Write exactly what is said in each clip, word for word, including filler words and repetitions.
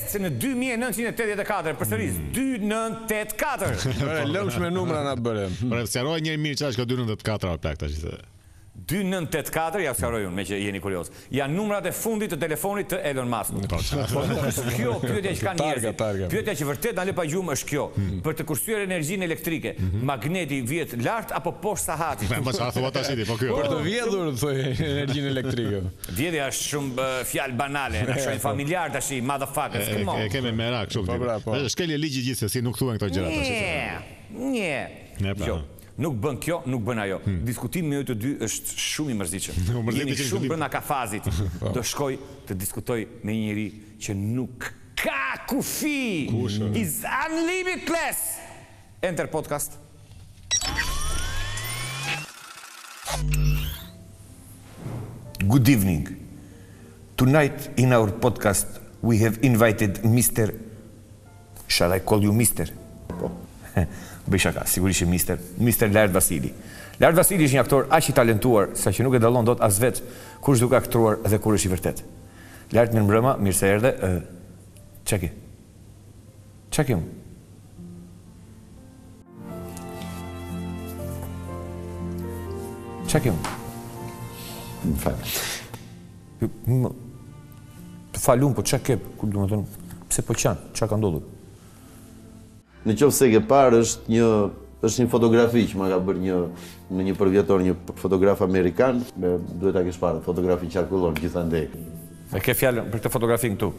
se në dy mijë e nëntëqind e tetëdhjetë e katër, përsëris, dy mijë nëntëqind e tetëdhjetë e katër. Lëmsh me numra na bëre. Por sqaroj njëri mirë çfarë ka dy mijë nëntëqind e tetëdhjetë e katër plak tash. dy mijë nëntëqind e tetëdhjetë e katër, ja sqaroj unë, me që jeni kurioz. Janë numrat e fundit të telefonit të Elon Musk. Po nuk është kjo, pyetja që kanë njerëzit. Pyetja që vërtet na le pa gjumë është kjo. Për të kursyer energjinë elektrike, magneti vjet lart apo poshtë sahatit? Po çfarë thua tash ti? Po kjo. Për të vjedhur thoj energjinë elektrike. Vjedhja është shumë fjalë banale, na shohin familjar tash, motherfuckers, come on. E kemi merak kështu. Shkelje ligji gjithsesi, nuk thuhen këto gjëra tash. Nie. Nie. Nuk bën kjo, nuk bën ajo. Diskutimi me ju të dy është shumë i mërzitshëm. Jeni shumë brenda kafazit. Do shkoj të diskutoj me një njeri që nuk ka kufi. Is unlimitless. Enter podcast. Good evening. Tonight in our podcast we have invited Mister Shall I call you Mister? Po. Bëj shaka, sigurisht Mister Mister Lart Vasili. Lart Vasili është një aktor aq i talentuar sa që nuk e dallon dot as vet kush duke aktruar dhe kur është i vërtet. Lart, mirë mbrëma, mirë se erdhe. Çka ke? Çka ke? Çka ke? Më fal. Të falun, po çka ke? Ku do të thonë? Pse po qan? Çka ka ndodhur? Në qoftë se ke parë, është një është një fotografi që ma ka bërë një në një përvjetor një fotograf amerikan, me duhet ta kesh parë, fotografi qarkullon gjithandej. E ke fjalën për këtë fotografi këtu?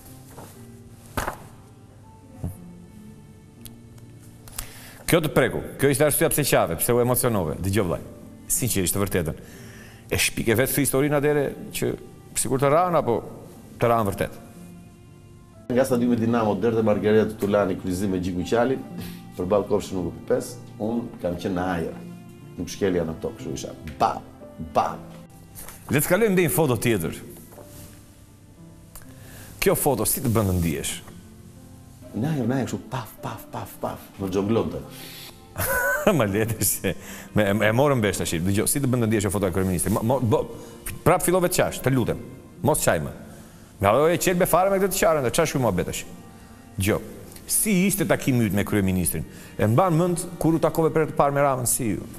Kjo të preku, kjo ishte arsyeja pse qave, pse u emocionove. Dëgjoj vllai. Sinqerisht të vërtetën. E shpike vetë këtë historinë atëre që sikur të ranë apo të ranë vërtet. Nga stadiumi Dinamo deri te Margareta Tutulani kryqëzim me Gjiku Qalin, përballë kopshit numër pesë, unë kam qenë në ajër. Nuk shkelja në tokë, kështu isha. Ba, ba. Le të kalojmë ndaj një foto tjetër. Kjo foto si të bën të ndihesh? Në ajër, në ajër, kështu paf, paf, paf, paf, në xhonglonte. Ma letesh se me e morëm vesh tash. Dëgjoj, si të bën të ndihesh foto e kryeministit? Prap fillove të qash, të lutem. Mos qaj më. Nga do e qelbe fare me këtë të qarën dhe qa shkuj më betash. Gjo, si ishte takimi yt me kryeministrin? E mban mend kur u takove për të parë me Ramën, si ju?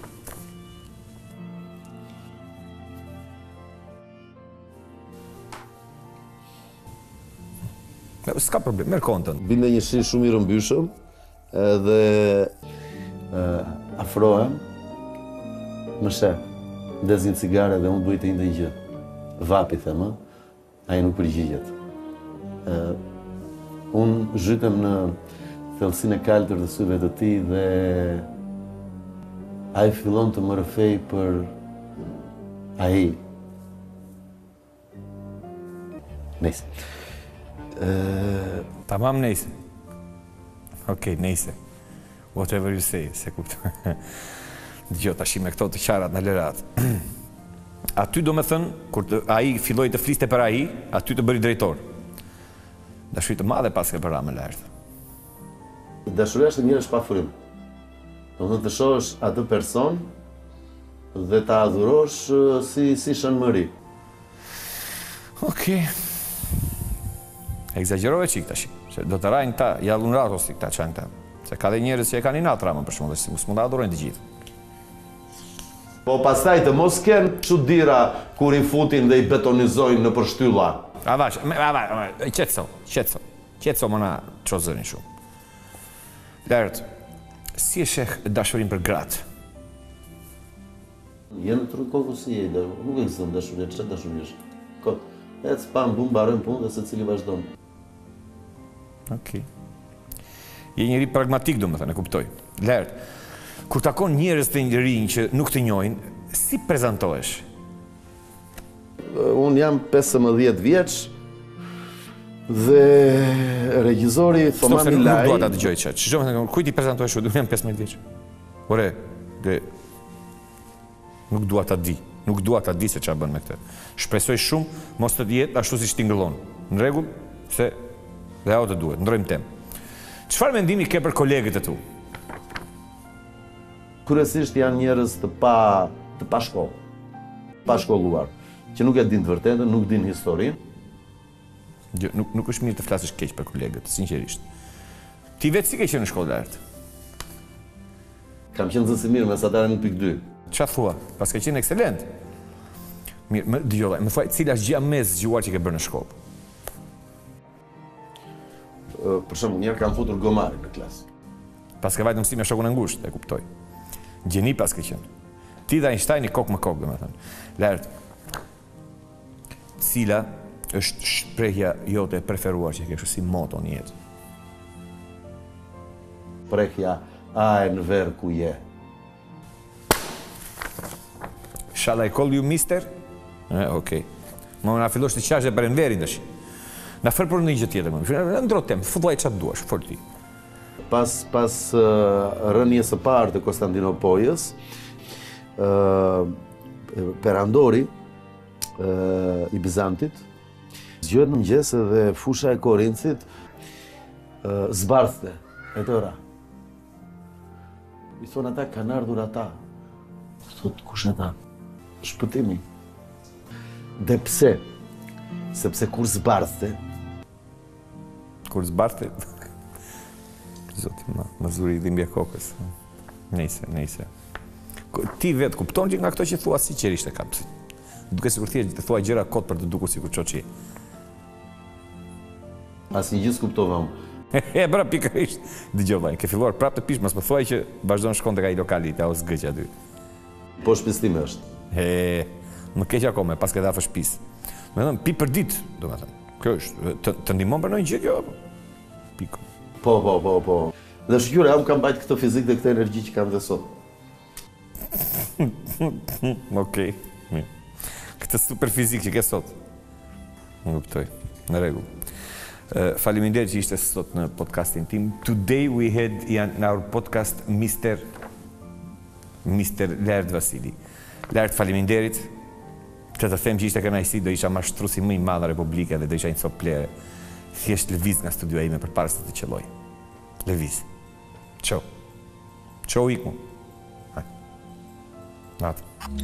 S'ka problem, merr kontën. Binde një shi shumë i rëmbyshëm, edhe uh, afrohem, më sheh, ndez një cigare dhe unë duhet të ndaj gjë. Vapi, themë, ai nuk përgjigjet. Uh, unë zhytem në thellësinë e kaltër të syve të tij dhe ai fillon të më rrëfej për ai. Nëse. Uh, Tamam nëse. Okej, nëse. Whatever you say, se kuptoj. Dgjoj tash me këto të qarat në lërat. Aty do me thënë, kur ai filloi të fliste për ai, aty të bëri drejtor. Dashuri të madhe pas ke për Ramën Lart. Dashuria është mirë pa frymë. Do të të shohësh atë person dhe ta adhurosh si si shënmëri. Okej. Egzagjerove çik tash. Se do të rajnë ta, ja lunratos si këta çan ta. Se ka dhe njerëz që e kanë inat Ramën për shkak se mos mund ta adhurojnë të gjithë. Po pastaj të mos kenë çuditëra kur i futin dhe i betonizojnë në përshtylla. A vash, a vash, qetso, qetso. Qetso më na çozërin shumë. Lart, si e sheh dashurinë për gratë? Jenë të rrugë si e dhe, nuk ekziston dashuria, çfarë dashuria është? Kot, ec pam bum mbarojmë punë dhe secili vazhdon. Okej. Je njëri pragmatik, domethënë, e kuptoj. Lart, kur takon njerëz të rinj që nuk të njohin, si prezantohesh? Unë jam pesëmbëdhjetë vjeç dhe regjizori Thomami Laj. Nuk dua ta dëgjoj çat. Çdo kujt i prezantohesh u, unë jam pesëmbëdhjetë vjeç. Ore, dhe nuk dua ta di, nuk dua ta di se çfarë bën me këtë. Shpresoj shumë mos të jetë ashtu siç ti ngëllon. Në rregull, se dhe ajo të duhet, ndrojmë temë. Çfarë mendimi ke për kolegët e tu? Kryesisht janë njerëz të pa të pa shkollë, pa shkolluar, që nuk e din të vërtetën, nuk din historinë. Jo, nuk, nuk është mirë të flasësh keq për kolegët, sinqerisht. Ti vetë si ke qenë në shkollë art? Kam qenë nxënës i mirë mesatare në pikë dy. Çfarë thua? Pas ke qenë ekselent. Mirë, më dëgjoj, më thuaj cila është gjëja më e zgjuar që ke bërë në shkollë? Për shembull, një herë kam futur gomari në klasë. Pas ke vajtë mësime shokun e ngushtë, e kuptoj. Gjeni pas ke qenë. Ti dhe Einsteini kokë më kokë, domethënë. Lart. Cila është shprehja jote e preferuar që ke kështu si moto në jetë? Prekja a e në verë ku je. Shall I call you mister? E, okej. Më na fillosh të qash e për enverin tash. Na fër për një gjë tjetër më. Ndro tem, futllaj çfarë duash, fol ti. Pas pas uh, rënies së parë të Konstantinopojës, uh, perandori uh, i Bizantit zgjohet në mëngjes dhe fusha e Korinthit uh, zbardhte e tëra. I thonë ata kanë ardhur ata. Thot kush ata? Shpëtimi. Dhe pse? Sepse kur zbardhte, Kur zbarte, zoti më, më zuri i dhimbje kokës. Nejse, nejse. Ti vetë kupton që nga këto që thua sinqerisht e kam. Duke sikur thjesht të thua gjëra kot për të dukur sikur çoçi. asnjë gjë s'kuptova unë. E bra pikërisht. Dëgjoj vllai, ke filluar prapë të pish, mos më thuaj që vazhdon shkon tek ai lokali te os gëq aty. Po shtëpis time është. He, më keq akome, pas ke dhafë shtëpis. Më thon pi për ditë, domethënë. Kjo është të, të ndihmon për ndonjë gjë kjo apo? Pikë. Po, po, po, po. Dhe shqyre, am kam bajt këtë fizik dhe këtë energji që kam dhe sot. Okej. Okay. Këtë super fizik që ke sot. Më kuptoj. Në rregull. Uh, Faleminderit që ishte sot në podcastin tim. Today we had in our podcast mister mister Lart Vasili. Lart, faleminderit. Që të them që ishte kënaqësi, do isha mashtruesi më i madh në Republikë dhe do isha një copë plere. Thjesht lëviz nga studioja ime përpara se të qelloj. Lëviz. Ciao. Ciao iku. Natë.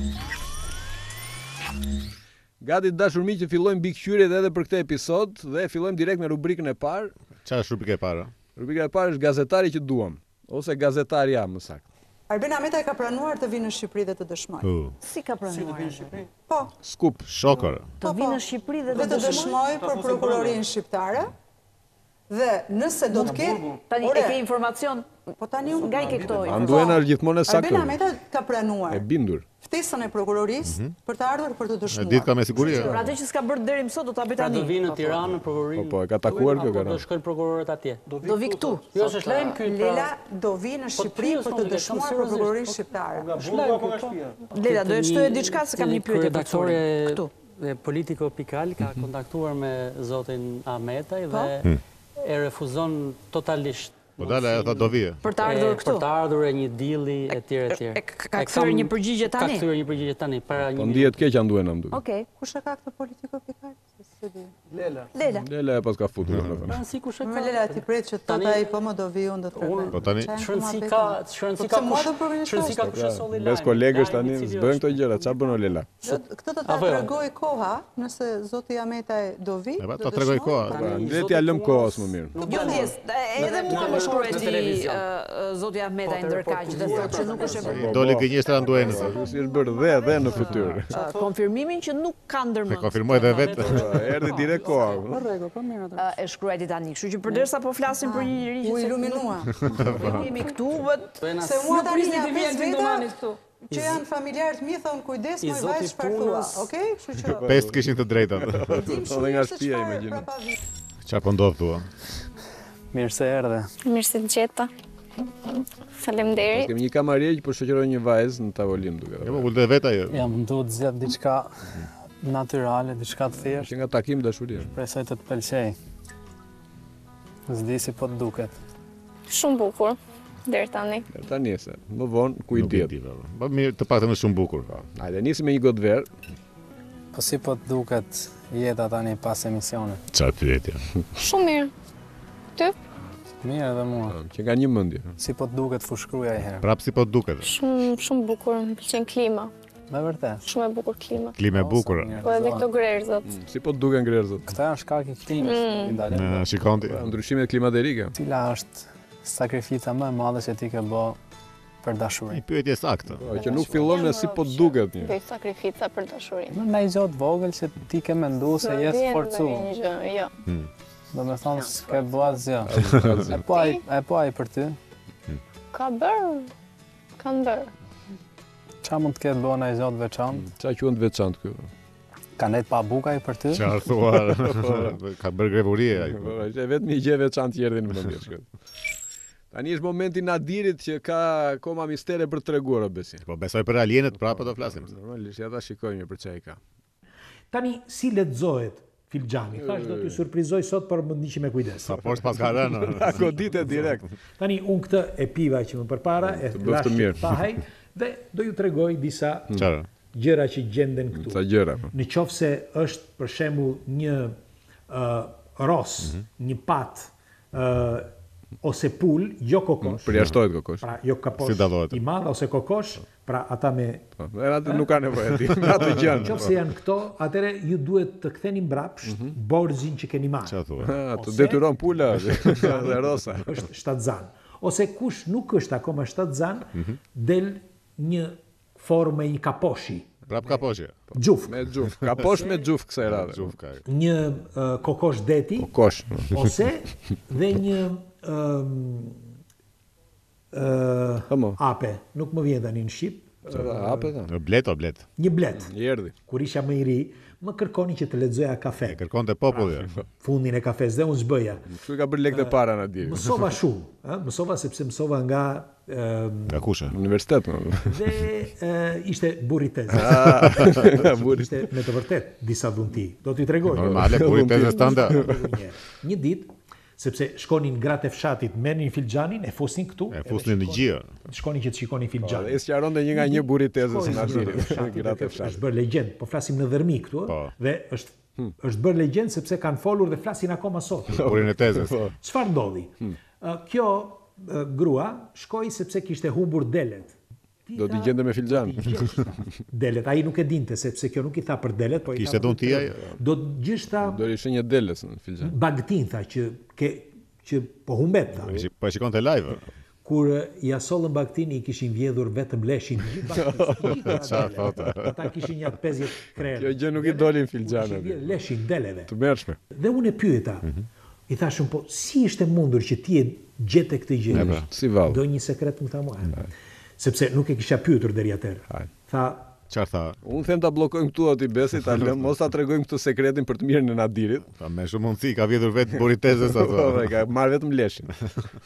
Gati të dashur miq që fillojmë mbikëqyrjet edhe për këtë episod dhe fillojmë direkt me rubrikën e parë. Çfarë është rubrika e parë? Rubrika e parë është gazetari që duam, ose gazetari jam më saktë. Arben Ahmeta e ka pranuar të vinë në Shqipëri dhe të dëshmojë. Uh, Si ka pranuar? Po, Skup. Shokër. Të vinë në Shqipëri dhe dhe të të dëshmojë? dëshmojë për prokurorinë shqiptare. Dhe nëse do të ketë, Tani ore, e ke informacion po tani unë nga i ke këto Anduena është gjithmonë e Arben saktë. Ahmeta ka pranuar E bindur. ftesën e prokurorisë për të ardhur për të E ditë dëshmuar. ka me siguri. Pra atë që s'ka bërë deri më sot do ta bëj Pra do tani. vinë në Tiranë në prokurorin. Po, po, e ka takuar kjo apo gara. do shkojnë prokurorët atje. Do vi këtu. Jo, s'është lajm ky. Lela do vi në Shqipëri ti, për të s'mund të dëshmuar kesh për seriozisht. prokurorinë shqiptare. Lela, do e shtoje diçka se kam një pyetje tek redaktore këtu. e Politico Pikal ka kontaktuar me zotin Ahmetaj dhe e refuzon totalisht. Po dala e tha do vije. Për të ardhur E, këtu. Për të ardhur e një dilli e tjerë e tjerë. E ka kthyer një përgjigje tani? Ka kthyer një përgjigje tani para një Po minuti. ndihet keq Anduena më duket. Okej. Kush e ka këtë politiko pikar? Se di. Lela. Lela e pas ka futur domethënë. Pra si kush e Më ka? Lela ti pret që Tani- tot ai po më do vi unë do të kërkoj. Po tani Shërënësi ka, shërënësi ka Po pse mua kush, do përgjigjesh shërënësi ka ashtu? kush e solli lajm. Mes kolegësh tani Lajmi i cili s'bëjnë është. këto gjëra, çfarë bën o Lela? Këtë do ta Apo jo? tregoj koha, nëse zoti Ahmetaj do vi. E pa, do ta tregoj dëshmoj. koha. Pra, Tani, le zoti t'ja lëm Tuas- kohës më mirë. Jo ndjes, edhe mua më shkruaj në ti televizion. ë, zoti Ahmeta i Po, ndërkaq dhe thotë që nuk është e vërtetë. doli gënjeshtra Anduenës. Ju si është bërë dhe dhe në fytyrë. Ë, Konfirmimin që nuk ka E ndërmend. konfirmoj dhe vetë. Erdhi direkt koha. Po rregull, po mirë atë. Ë, E shkruaj ti tani. Kështu që përderisa po flasim për një njerëz U që se iluminua. jemi këtu, vët. Se mua tani prisni nga të vjen pesë ti veta domani këtu. që janë familjarët mi thonë kujdes I moj zoti vajzë çfarë thua, punës. okay? Kështu që Pesë kishin të drejtat. dim Edhe shumë nga se shtëpia, çfarë imagjino. prapa vi. Çfarë po ndodh thua? Mirë se erdhe. Mirë se të gjeta. Pas Faleminderit. kemi një kamarie që po shoqëroi një vajzë në tavolinë duket. Jo, po ulë vetë ajo. Ja, më duhet zgjedh diçka natyrale, diçka të thjeshtë. Që nga takim dashuria. Presoj të të pëlqej. S'di si po të duket. Shumë bukur. Deri tani. Deri tani se. Më vonë ku i Nuk e diet. di, po. Po mirë, të paktën është shumë bukur. Hajde nisim me një gotë verë. Po si po të duket jeta tani pas emisionit? Çfarë pyetje? Shumë mirë. Ty? Mirë edhe mua. Që nga një mendje. Si po të duket fushkruja i herë? Prapë si po të duket. Shumë shumë bukur. Më pëlqen klima. Me vërtet. Shumë e bukur klima. Klima e bukur. Po edhe këto grerzat. Si po duken grerzat? Këta janë shkak i klimës. Në shikonti. Ndryshimet klimaterike. Cila është sakrifica më e madhe që ti ke bë për dashuri? Një pyetje saktë. Po, që nuk fillon me si po duket një. Bëj sakrifica për dashurinë. Në një gjë të vogël që ti ke menduar se je sforcu. Jo. Do me thonë s'ke bë asgjë. E po ai, e po ai për ty. Ka bërë. Kanë bërë. Qa mund të ketë bërë në i zotë veçantë? Qa quhen të veçantë kjo? Ka net pa bukaj për ty? Qarë thuar, ka bërë grevurie. E vetë një gjë veçantë që erdhi në mendje shkët. Tani është momenti Nadirit që ka koma mistere për të treguar o Besi. Po besoj për alienet prapë do flasim. Normalisht, ja ta shikojmë për çfarë ka. Tani si lexohet filxhani? Thash do t'ju surprizoj sot, por më ndiqni me kujdes. Sa poshtë pas ka rënë. A godite direkt. Tani unë këtë e piva që më përpara, e lash pahaj dhe do ju tregoj disa gjëra që gjenden këtu. Sa gjëra. Në qoftë se është për shembull një ros, një pat ose pul, jo kokosh. Përjashtohet kokosh. Pra, jo kaposh i madh ose kokosh, pra ata me... Atë nuk ka nevojë ti, atë gjën. Qoftë se janë këto, atëre ju duhet të ktheni mbrapsht borxhin që keni marrë. Çfarë thua? Të detyron pula dhe rosa. Është shtatzan. Ose kush nuk është akoma shtatzan, del një formë i kaposhi. Prap kaposhi. Gjuf. Me gjuf. Kaposh me gjuf kësaj radhe. Gjuf ka. Një uh, kokosh deti. Kokosh. Ose dhe një um, uh, ape. Nuk më vjen tani në shqip. Ape ta? Blet o blet. Një blet. Një erdhi. Kur isha më i ri, më kërkoni që të lexoja kafe. E kërkonte populli. Fundin e kafes dhe unë zbëja. Kështu ka bërë lekë të para na deri. Mësova shumë, ë, mësova sepse mësova nga nga kusha? Universitet. Dhe ishte burri tezë. Ishte me të vërtet disa dhunti. Do t'ju tregoj. Normale, burri tezë standard. Një ditë, sepse shkonin gratë e fshatit, merrnin filxhanin, e fusnin këtu. E fusnin në gjë. Shkonin që të shikonin filxhanin. E sqaronte një nga një burri tezës në Nadirit. Gratë e fshatit. Është bërë legjend, po flasim në dhërmi këtu, dhe është është bërë legjend sepse kanë folur dhe flasin akoma sot. Burrin e tezës. Çfarë ndodhi? Kjo grua shkoi sepse kishte humbur delet. Do t'i gjende me filxhan. Delet, ai nuk e dinte sepse kjo nuk i tha për delet, po i kishte dhun ti ai. Do gjishta. Do ishte një deles në filxhan. Bagtin tha që ke që po humbet tha. Po e shikonte live. Kur ja sollën bagtin i kishin vjedhur vetëm leshin. Çfarë thotë? Ata kishin një pesëdhjetë krerë. Kjo gjë nuk i dolin filxhanët. Leshin deleve. Të mërshme. Dhe unë e pyeta. I thashëm, po si ishte mundur që ti e gjete këtë gjë? Si vallë. Do një sekret më tha mua. Sepse nuk e kisha pyetur deri atëherë. Tha, çfarë tha? Unë them ta bllokojmë këtu aty Besi, ta lëm, mos ta tregojmë këtë sekretin për të mirën e Nadirit. Pa me shumë mundësi, ka vjedhur vetë burri tezës ato. Po, ka marr vetëm leshin.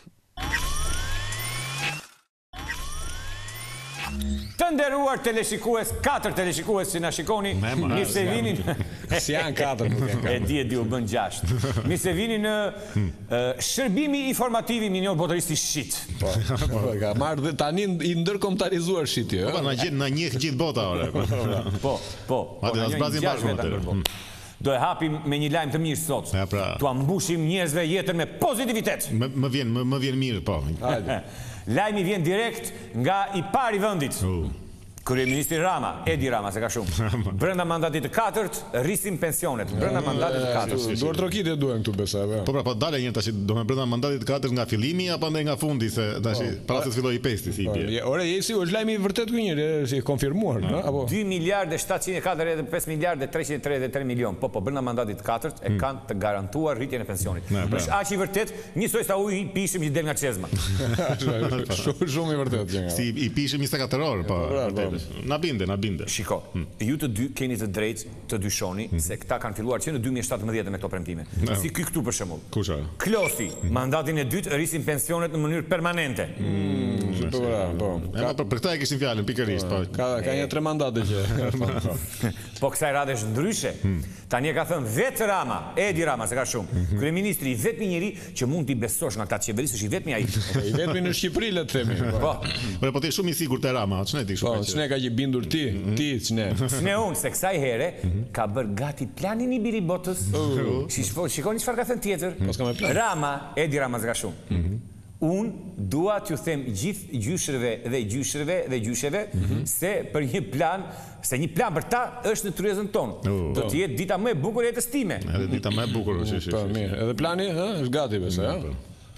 Të nderuar teleshikues, katër teleshikues që na shikoni, mirë se vini. Si janë katër, nuk janë katër. E di e di u bën gjashtë. Mirë se vini në shërbimi informativ i minor botëristi shit. Po, ka marrë dhe tani i ndërkombëtarizuar shiti, ëh. Po na gjej na njeh gjithë bota ore. Po, po. Atë na zbrazim bashkë atë. Do e hapim me një lajm të mirë sot. Tu ambushim njerëzve jetën me pozitivitet. Më vjen më vjen mirë, po. Hajde. Lajmi vjen direkt nga i pari vendit. Kryeministri Rama, Edi Rama, se ka shumë. Brenda mandatit të katërt, rrisim pensionet. Brenda mandatit të katërt. Duar trokitje duhen këtu besa. Po pra, po dale një tash, do me brenda mandatit të katërt nga fillimi apo ndaj nga fundi se tash para se të fillojë pesti si bie. Ore, jesi, është lajmi i vërtet ky njëri, si konfirmuar, ëh, apo dy miliardë shtatëqind e katërdhjetë e pesë miliardë treqind e tridhjetë e tre milion. Po po, brenda mandatit të katërt e kanë të garantuar rritjen e pensionit. Është aq i vërtet, njësoj sa uji i pishëm që del nga çezma. Shumë i vërtet gjë. Si i pishëm njëzet e katër orë, po. Na binde, na binde. Shiko, ju të dy keni të drejtë të dyshoni se këta kanë filluar që në dy mijë e shtatëmbëdhjetë me këto premtime. Si ky këtu për shembull. Kusha? Klosi, mandatin e dytë rrisin pensionet në mënyrë permanente. Po, po. Për këtë e kishin fjalën pikërisht, po. Ka ka një tre mandate që. Po kësaj radhe është ndryshe. Tani e ka thënë vetë Rama, Edi Rama, se ka shumë. Kryeministri i vetmi njeri që mund t'i besosh nga këta qeverisë është i vetmi ai. I vetmi në Shqipëri le të themi. Po. Po po ti shumë i sigurt te Rama, ç'ne ti kështu. Po, ç'ne ka që bindur ti, ti ç'ne. S'ne unë, se kësaj here ka bërë gati planin i biri botës. Shikoni çfarë ka thënë tjetër. Rama, Edi Rama ka shumë. Unë dua t'ju them gjithë gjyshrëve dhe gjyshrëve dhe gjysheve se për një plan, se një plan për ta është në tryezën tonë. Do të jetë dita më e bukur e jetës time. Edhe dita më e bukur, shi, shi. Po, mirë. Edhe plani, ë, është gati besoj, ja?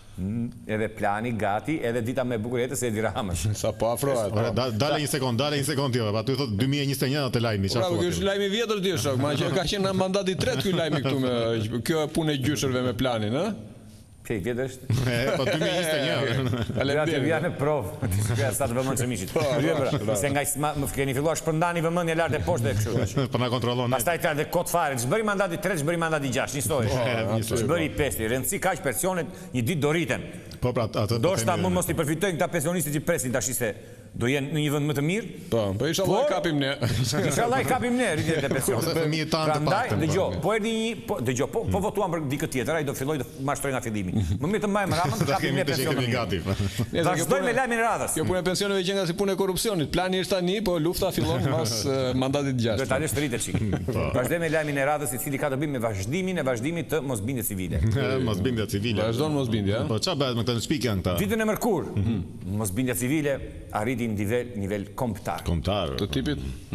Edhe plani gati, edhe dita më e bukur e jetës e Edi Ramës. Sa po afrohet. Dale një sekond, dale një sekond jo, pa tu thot dy mijë e njëzet e një atë lajmi, çfarë? Bravo, ky është lajmi i vjetër ti shok, ma që ka qenë mandati i tretë ky lajmi këtu me kjo punë e gjyshrëve me planin, ë? Pse i vjetër është? Po dy mijë e njëzet e një. Ja të vjen në provë. Ja sa të vëmendsh mishit. Se nga më keni filluar shpërndani vëmendje lart e poshtë e kështu. Po na kontrollon. Pastaj ta dhe kot fare, ç'bëri mandati tretë, ç'bëri mandati gjashtë, një histori. Ç'bëri pesë, rëndsi kaq pensionet, një ditë do rriten. Po pra atë. Do shta më mos i përfitojnë këta pensionistë që presin tash se do jenë në një vend më të mirë. Po, po inshallah kapim ne. Inshallah kapim ne rritjen e pensionit. Ose fëmijët tanë të paktën. Dëgjoj, po erdhi një, po dëgjoj, po po votuam për dikë tjetër, ai do filloj të mashtroj nga fillimi. Më mirë të mbajmë Ramën, të kapim ne pensionin. Vazhdojmë me lajmin e radhës. Kjo punë e pensioneve që nga si punë e korrupsionit. Plani është tani, po lufta fillon pas mandatit të gjashtë. Do tani është rritet çik. Vazhdojmë me lajmin e radhës i cili ka të bëjë me vazhdimin e vazhdimit të mosbindjes civile. Mosbindja civile. Vazhdon mosbindja, po çfarë bëhet me këtë shpik janë këta? Ditën e mërkur, mosbindja civile arriti në nivel nivel kombëtar. Kombëtar. Të tipit.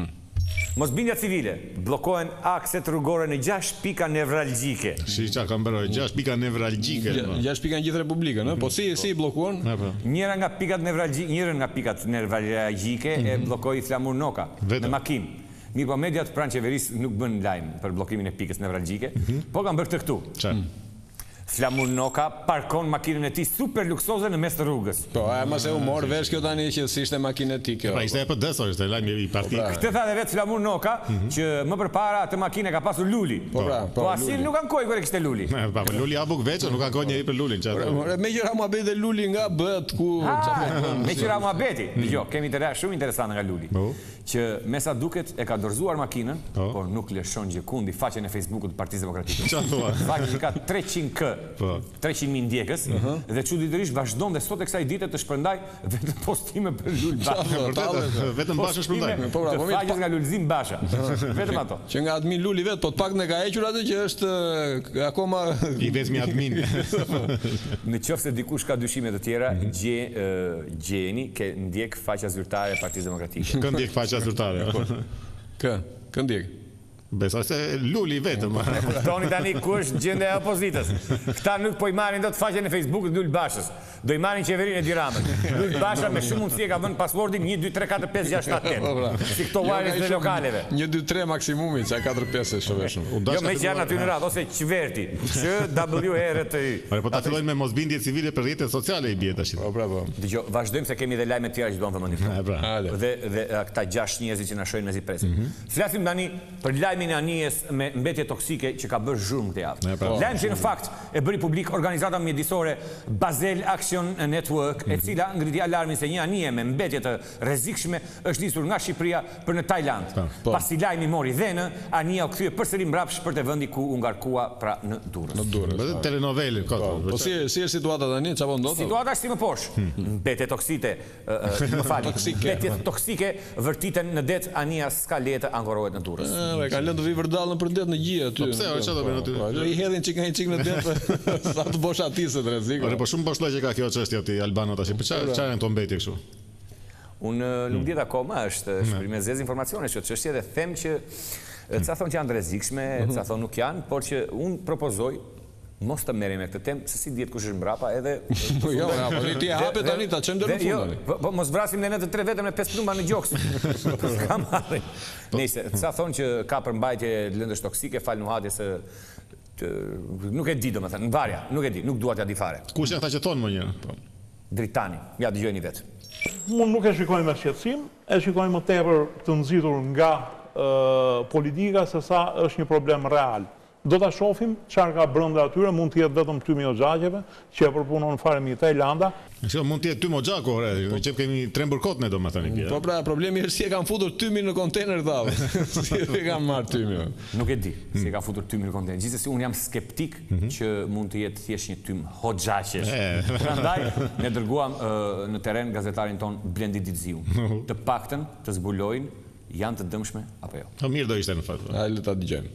Mosbindja civile bllokohen akset rrugore në gjashtë pika nevralgjike. Si çka ka bërë gjashtë pika nevralgjike. gjashtë pika në gjithë Republikën, ë? Po si si bllokuan? Njëra nga pikat nevralgjike, njëra nga pikat nevralgjike e bllokoi Flamur Noka me makinë. Mirë, po mediat pranë qeverisë nuk bën lajm për bllokimin e pikës nevralgjike, po kanë bërë të këtu. Çfarë? Flamur Noka parkon makinën e tij super luksoze në mes të rrugës. Po, a mos e u mor vesh kjo tani që si ishte makinë e tij kjo. Pra ishte e P D-s, ishte lajmi i partit. Këtë tha edhe vetë Flamur Noka që më përpara atë makinë ka pasur Luli. Po pra, po asil nuk kanë kohë kur kishte Luli. Po, Luli abuk veço, nuk ka kohë njëri për Lulin, çfarë? Me qira muhabeti dhe Luli nga bëhet ku Me qira muhabeti. Dgjoj, kemi të reja shumë interesante nga Luli. Që me sa duket e ka dorëzuar makinën, por nuk lëshon gjekundi faqen e Facebookut të Partisë Demokratike. Çfarë thua? Faqja që ka treqind K, treqind mijë ndjekës, dhe çuditërisht vazhdon dhe sot e kësaj dite të shpërndaj vetëm postime për Lul Basha. Vetëm Basha shpërndaj. Po pra, po faqes nga Lulzim Basha. Vetëm ato. Që nga admin Luli vet, po të paktën e ka hequr atë që është akoma i vetmi admin. Në qoftë se dikush ka dyshime të tjera, gjeni ke ndjek faqja zyrtare e Partisë Demokratike. Kë ndjek faqja zyrtare? Kë? Kë ndjek? Besoj se Luli vetëm. Toni tani ku është gjendja e opozitës. Këta nuk po i marrin dot faqen e Facebookut Lul Bashës. Do i marrin qeverinë e Edi Ramës. Lul Basha me shumë mundësi e ka vënë passwordin një dy tre katër pesë gjashtë shtatë tetë. Si këto wireless të lokaleve. një dy tre maksimumi, ça katër pesë është shumë. Jo me që janë aty në radhë ose qeverti. Q W E R T Y. Po ta fillojmë me mosbindje civile për rrjetet sociale i bie tash. Po bravo. Dgjoj, vazhdojmë se kemi edhe lajme të tjera që duam vëmendje. Dhe dhe këta gjashtë njerëz që na shohin mezi presin. Flasim tani për lajmin e anijes me mbetje toksike që ka bërë zhurmë këtë javë. Lajm që në fakt e bëri publik organizata mjedisore Basel Action Network, e cila ngriti alarmin se një anije me mbetje të rrezikshme është nisur nga Shqipëria për në Tajland. Pasi lajmi mori dhënë, anija u kthye përsëri mbrapsht për te vendi ku u ngarkua, pra në Durrës. Në Durrës. Vetë telenovele kot. Po si si është situata tani? Çfarë ndodh? Situata është si më poshtë. Mbetje toksike, më fal, mbetje toksike vërtiten në det, anija s'ka letë ankorohet në Durrës. Ëh, kanë lënë të vi vërdallën për det në gjie aty. Po pse, çfarë do bëjnë aty? I hedhin çik një çik në det sa të bosh atisë të rreziku. Po shumë bosh që ka kjo çështje aty Albano tash. Po çfarë çfarë janë këto mbetje kështu? Unë nuk di akoma, është shpërim e zezë informacione që çështje dhe them që ca thonë që janë rrezikshme, ca thonë nuk janë, por që unë propozoj mos të merrem me këtë temë, se si dihet kush është mbrapa, edhe po jo, apo ti e hape tani ta çën deri në fund. Po mos vrasim ne në të tre vetëm me pesë plumba në gjoks. Po s'ka marrë. Nëse ca thonë që ka përmbajtje lëndësh toksike, fal nuhatje se nuk e di domethënë, varja, nuk e di, nuk dua t'ia di fare. Kush janë ata që thonë më një? Po. Dritani, ja dëgjojeni vetë. Unë nuk e shikoj me shqetësim, e shikoj më tepër të nxitur nga politika se sa është një problem real. Do ta shohim çfarë ka brenda atyre, mund të jetë vetëm Tymi Hoxhaçeve, që e përpunon fare mi Tajlanda. Kjo mund të jetë Tymi Hoxhaku, ore, që kemi trembur kot ne domethënë kia. Po pra, problemi është si e kanë futur Tymin në kontejner dallë. Si e kanë marrë Tymin. Nuk e di si e ka futur Tymin në kontejner. Gjithsesi unë jam skeptik që mund të jetë thjesht një Tym Hoxhaçesh. Prandaj ne dërguam në terren gazetarin ton Blendi Ditziu. Të paktën të zbulojnë janë të dëmshme apo jo. Po mirë do ishte në fakt. Hajde ta dëgjojmë.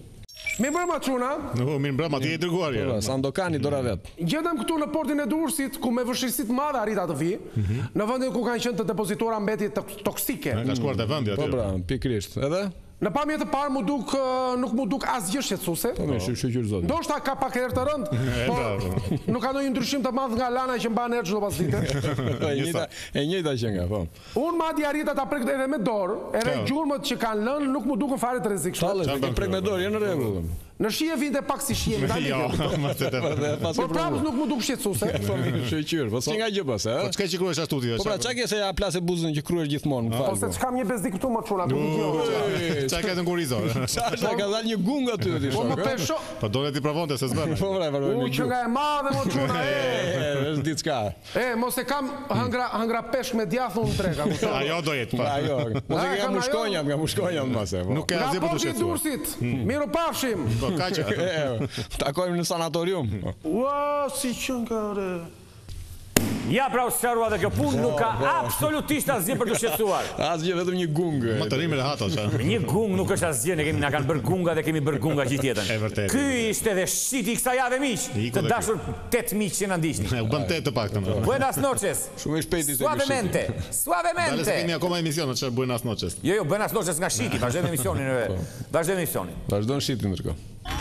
Mirë brama çuna. No, mirë brama, ti je i dërguar ja. Sandokani dora vet. Gjetëm këtu në portin e Durrësit ku me vështirësi të mëdha arrita të vi, në vendin ku kanë qenë të depozituara mbetje toksike. Ka shkuar te vendi aty. Po bra, pikërisht. Edhe në pamje të parë mu duk nuk mu duk asgjë shqetësuese. Po më shoqyr zot. Ndoshta ka pak herë të rënd, po nuk ka ndonjë ndryshim të madh nga lana që mban erë çdo pas dite. E njëjta, e njëjta që nga, po. Unë madje arrita ta prek edhe me dorë, edhe gjurmët që kanë lënë nuk mu dukën fare të rrezikshme. Tallet, e prek me dorë, janë në rregull. Në shije vinte pak si shije, tani. Jo, më të të. Por prapë nuk mu duk shqetësuese. Po më shoqyr, po si nga gjë pas, ë? Po çka që kruhesh ashtu ti? Po pra çka ke se ja plasë buzën që kruhesh gjithmonë, Po se çkam një bezdik këtu më çuna, nuk di. Çka ka të ngurizor? Çfarë ka dalë një gung aty ti Po shoh. më pesho. Po dole ti provonte se s'bën. Po pra, po. U që nga e madhe më çuna. Është diçka. E, mos e kam hëngra hëngra peshk me djathun në trega. Ajo do jetë pa. Ajo. Mos e kam mushkonja, nga mushkonja më se. Nuk ka asgjë për të shqetësuar. Durrësit. Miru pafshim. Po kaq. Takojmë në sanatorium. Ua, si qënë ka re. Ja pra u sqarua dhe kjo punë nuk ka absolutisht asgjë për të shqetësuar. Asgjë, vetëm një gung. Më të rrimë rehato ça. Një gung nuk është asgjë, ne kemi na kanë bërë gunga dhe kemi bërë gunga gjithë jetën. E vërtetë. Ky ishte edhe shiti i kësaj jave miq, të dashur tetë miq që na ndiqni. U bën tetë të paktën. Buenas noches. Shumë i shpejt ishte. Suavemente. Suavemente. Dale se kemi akoma emision, çfarë buenas noches. Jo, jo, buenas noches nga shiti, vazhdojmë emisionin. Vazhdojmë emisionin. Vazhdon shiti ndërkohë.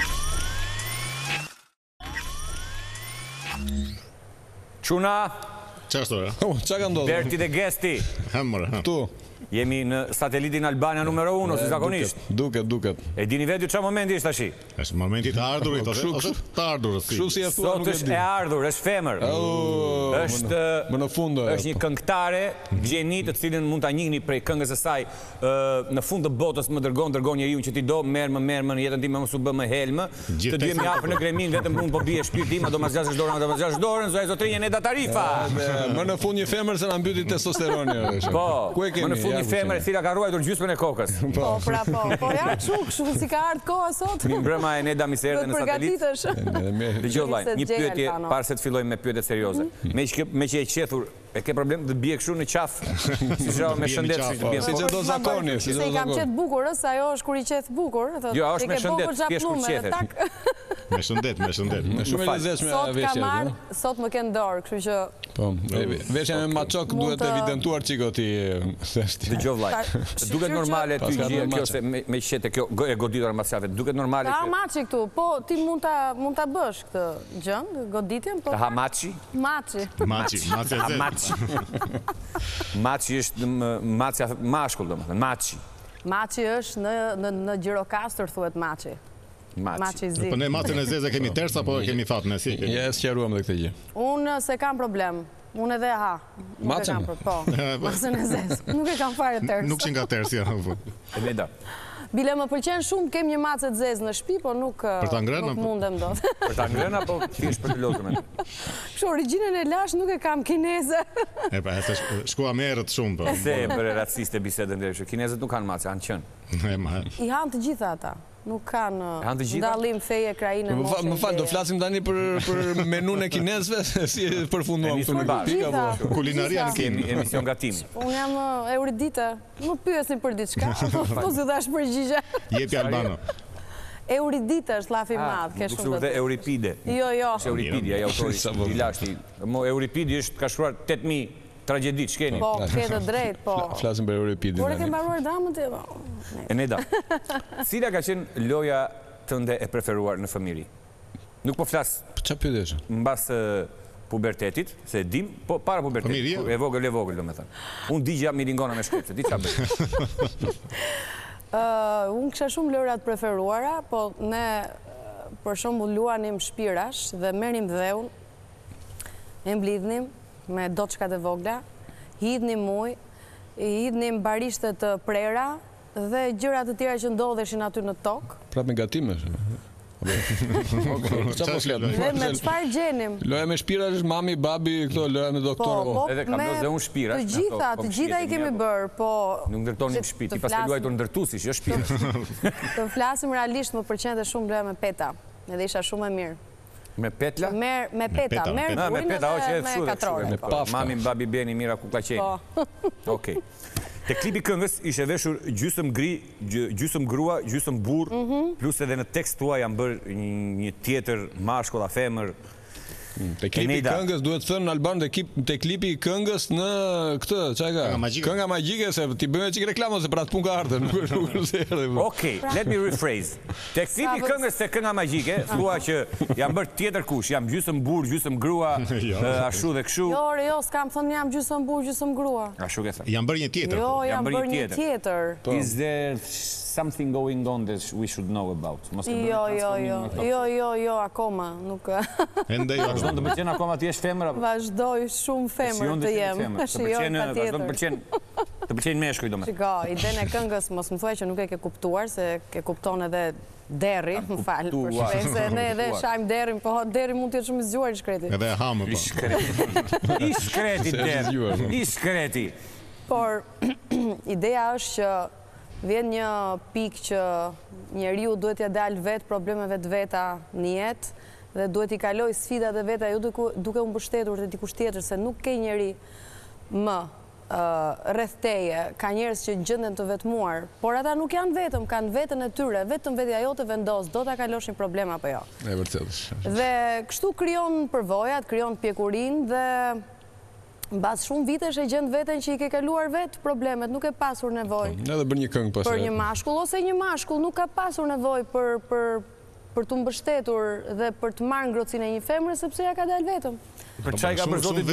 Çuna, çfarë? Çka ka ndodhur? Berti dhe Gesti. Hamër. Tu. Jemi në satelitin Albania numero uno, si zakonisht. Duket, duket. E dini vetë çfarë momenti është tash? Është momenti të ardhurit, ose të ardhurës. Kështu si e thua nuk e di. Sot është e ardhur, është femër. Është më në fund. Është një këngëtare gjeni të cilën mund ta njihni prej këngës së saj në fund të botës më dërgon dërgon njeriu që ti do, merr më merr më në jetën time mos u bë më helm. Të dy më japën në gremin vetëm unë po bie shpirti, ma do mas gjashtë dorën, do mas gjashtë dorën, zoj zotrinja Neda Tarifa. Më në fund një femër se na mbyti testosteroni. Po. Ku e kemi? Një femër e cila ka ruajtur gjysmën e kokës. Po, pra po. Po ja kështu, kështu si ka ardhur koha sot. Mi mbrëma e Neda Miserdhe në satelit. Dëgjoj vllai, një pyetje para se të fillojmë me pyetjet serioze. Me që me që e qethur, e ke problem të bie kështu në qaf? Si çao me shëndet si të bie. Si çdo zakoni, si çdo zakoni. Se i kam qet bukur, ëh, ajo është kur i qeth bukur, thotë. Jo, është me shëndet, thjesht kur qethet. Me shëndet, me shëndet. Me shumë e lezetshme veshja. Sot ka marr, sot më ken dorë, kështu që po, veshja me maçok duhet evidentuar çiko ti. Dëgjoj vllai. Duket normale ty gjë kjo se me qetë kjo e goditur mbas javë. Duket normale. Ka maçi këtu, po ti mund ta mund ta bësh këtë gjën, goditjen, po. Ha maçi? Maçi. Maçi, maçi e zezë. Maçi është maçja mashkull domethënë, maçi. Maçi është në në në Gjirokastër thuhet maçi. Maçi i zi. Po ne macën e zezë kemi ters apo kemi fatën e si? Ja, e sqaruam edhe këtë gjë. Unë se kam problem. Unë edhe ha. Macën? Po. Macën e zezë. Nuk e kam fare ters. Nuk që nga ters ja. E Neda. Bile më pëlqen shumë, kem një macë të zezë në shtëpi, po nuk nuk mundem dot. Për ta ngrënë apo thjesht për të lozur me? Kështu origjinën e lash nuk e kam kineze. E pa, e shkua me erët shumë po. Se bëre raciste bisedën deri. Kinezët nuk kanë macë, kanë qenë. I hanë të gjitha ata. Nuk kanë dallim feje krajinë moshe. Më fal, do flasim tani për për menun e kinezëve, si përfunduam këtu në pikë apo kulinaria kemi emision gatimi. Unë jam Euridita, nuk pyesni për diçka, po s'u dash përgjigje. Jepi Albano. Euridita është llafi i madh, ke shumë. Nuk është Euripide. Jo, jo. Është Euripidi, ai autori i lashti. Mo Euripidi është ka shkruar tetë mijë tragjedi, ç'keni? Po, ke të drejtë, po. Flasim për Euripidin. Por e ke mbaruar dramën ti? E Neda. Cila ka qenë loja tënde e preferuar në fëmijëri? Nuk po flas. Ç'a pyetesh? Mbas pubertetit, se dim, po para pubertetit, e vogël e vogël domethënë. Unë digja miringona me shkupse, di ç'a bëj. Uh, unë kisha shumë lojrat preferuara, po ne për shembull luanim shpirash dhe merrim dheun, e mblidhnim me doçkat e vogla, hidhnim ujë, hidhnim barishte të prera dhe gjëra të tjera që ndodheshin aty në tokë. Prapë me gatime. Dhe me çfarë gjenim? Loja me shpira është mami, babi, këto loja me doktor. Po, edhe kam dhe unë shpira. Të gjitha, të gjitha i kemi bërë, po... Nuk ndërtonim shtëpi, ti pas ke luajtur ndërtuesi, jo shpira. Të flasim realisht, më pëlqente shumë loja me peta, edhe isha shumë e mirë. Me petla? Me peta, merë burin edhe me katrore. Mami, babi, beni, mira, kukla qeni. Okej. Te klipi këngës ishe veshur gjysëm gri, gjysëm grua, gjysëm burr, plus edhe në tekst tuaj janë bërë një tjetër mashkull a femër. Te klipi i këngës duhet thënë në Alban, te klipi i këngës në këtë, çaj ka? Kënga magjike, se ti bëjmë çik reklamo se për atë punë ka ardhur, nuk nuk se erdhi. Okej, let me rephrase. Te klipi i këngës te kënga magjike, thua që janë bërë tjetër kush, jam gjysëm burr, gjysëm grua, ashtu dhe kështu. Jo, jo, s'kam thënë jam gjysëm burr, gjysëm grua. Ashtu ke thënë. Janë bërë një tjetër. Jo, janë bërë një tjetër. Is there something going on that we should know about? Jo, jo, jo, jo, jo, jo, akoma, nuk... Ende jo. Vazhdon të pëlqen akoma ti jesh femër apo? Vazhdoj shumë femër të jem. Të pëlqen, vazhdon të pëlqen. Të pëlqen meshkuj domethënë. Shiko, idenë e këngës mos më thuaj që nuk e ke kuptuar, se ke kupton edhe derri, më fal, për shkak se ne edhe shajm derrin, po derri mund të jetë shumë i zgjuar i shkreti. Edhe e hamë po. I shkreti. I shkreti derri. I shkreti. Por ideja është që vjen një pikë që njeriu duhet t'ia dalë vetë problemeve të veta në jetë dhe duhet i kaloj sfidat e veta jo duke u mbështetur te dikush tjetër, se nuk ke njeri më rreth teje, ka njerëz që gjenden të vetmuar, por ata nuk janë vetëm, kanë veten e tyre, vetëm vetja jote vendos, do ta kaloshin problem apo jo. E vërtetë. Dhe kështu krijon përvojat, krijon pjekurinë dhe mbas shumë vitesh e gjend veten që i ke kaluar vetë problemet, nuk e pasur nevojë. Edhe bër një këngë pastaj. Për një mashkull ose një mashkull nuk ka pasur nevojë për për për të mbështetur dhe për të marrë ngrohtësinë e një femre sepse ja ka dalë vetëm. Për çaj ka për zotin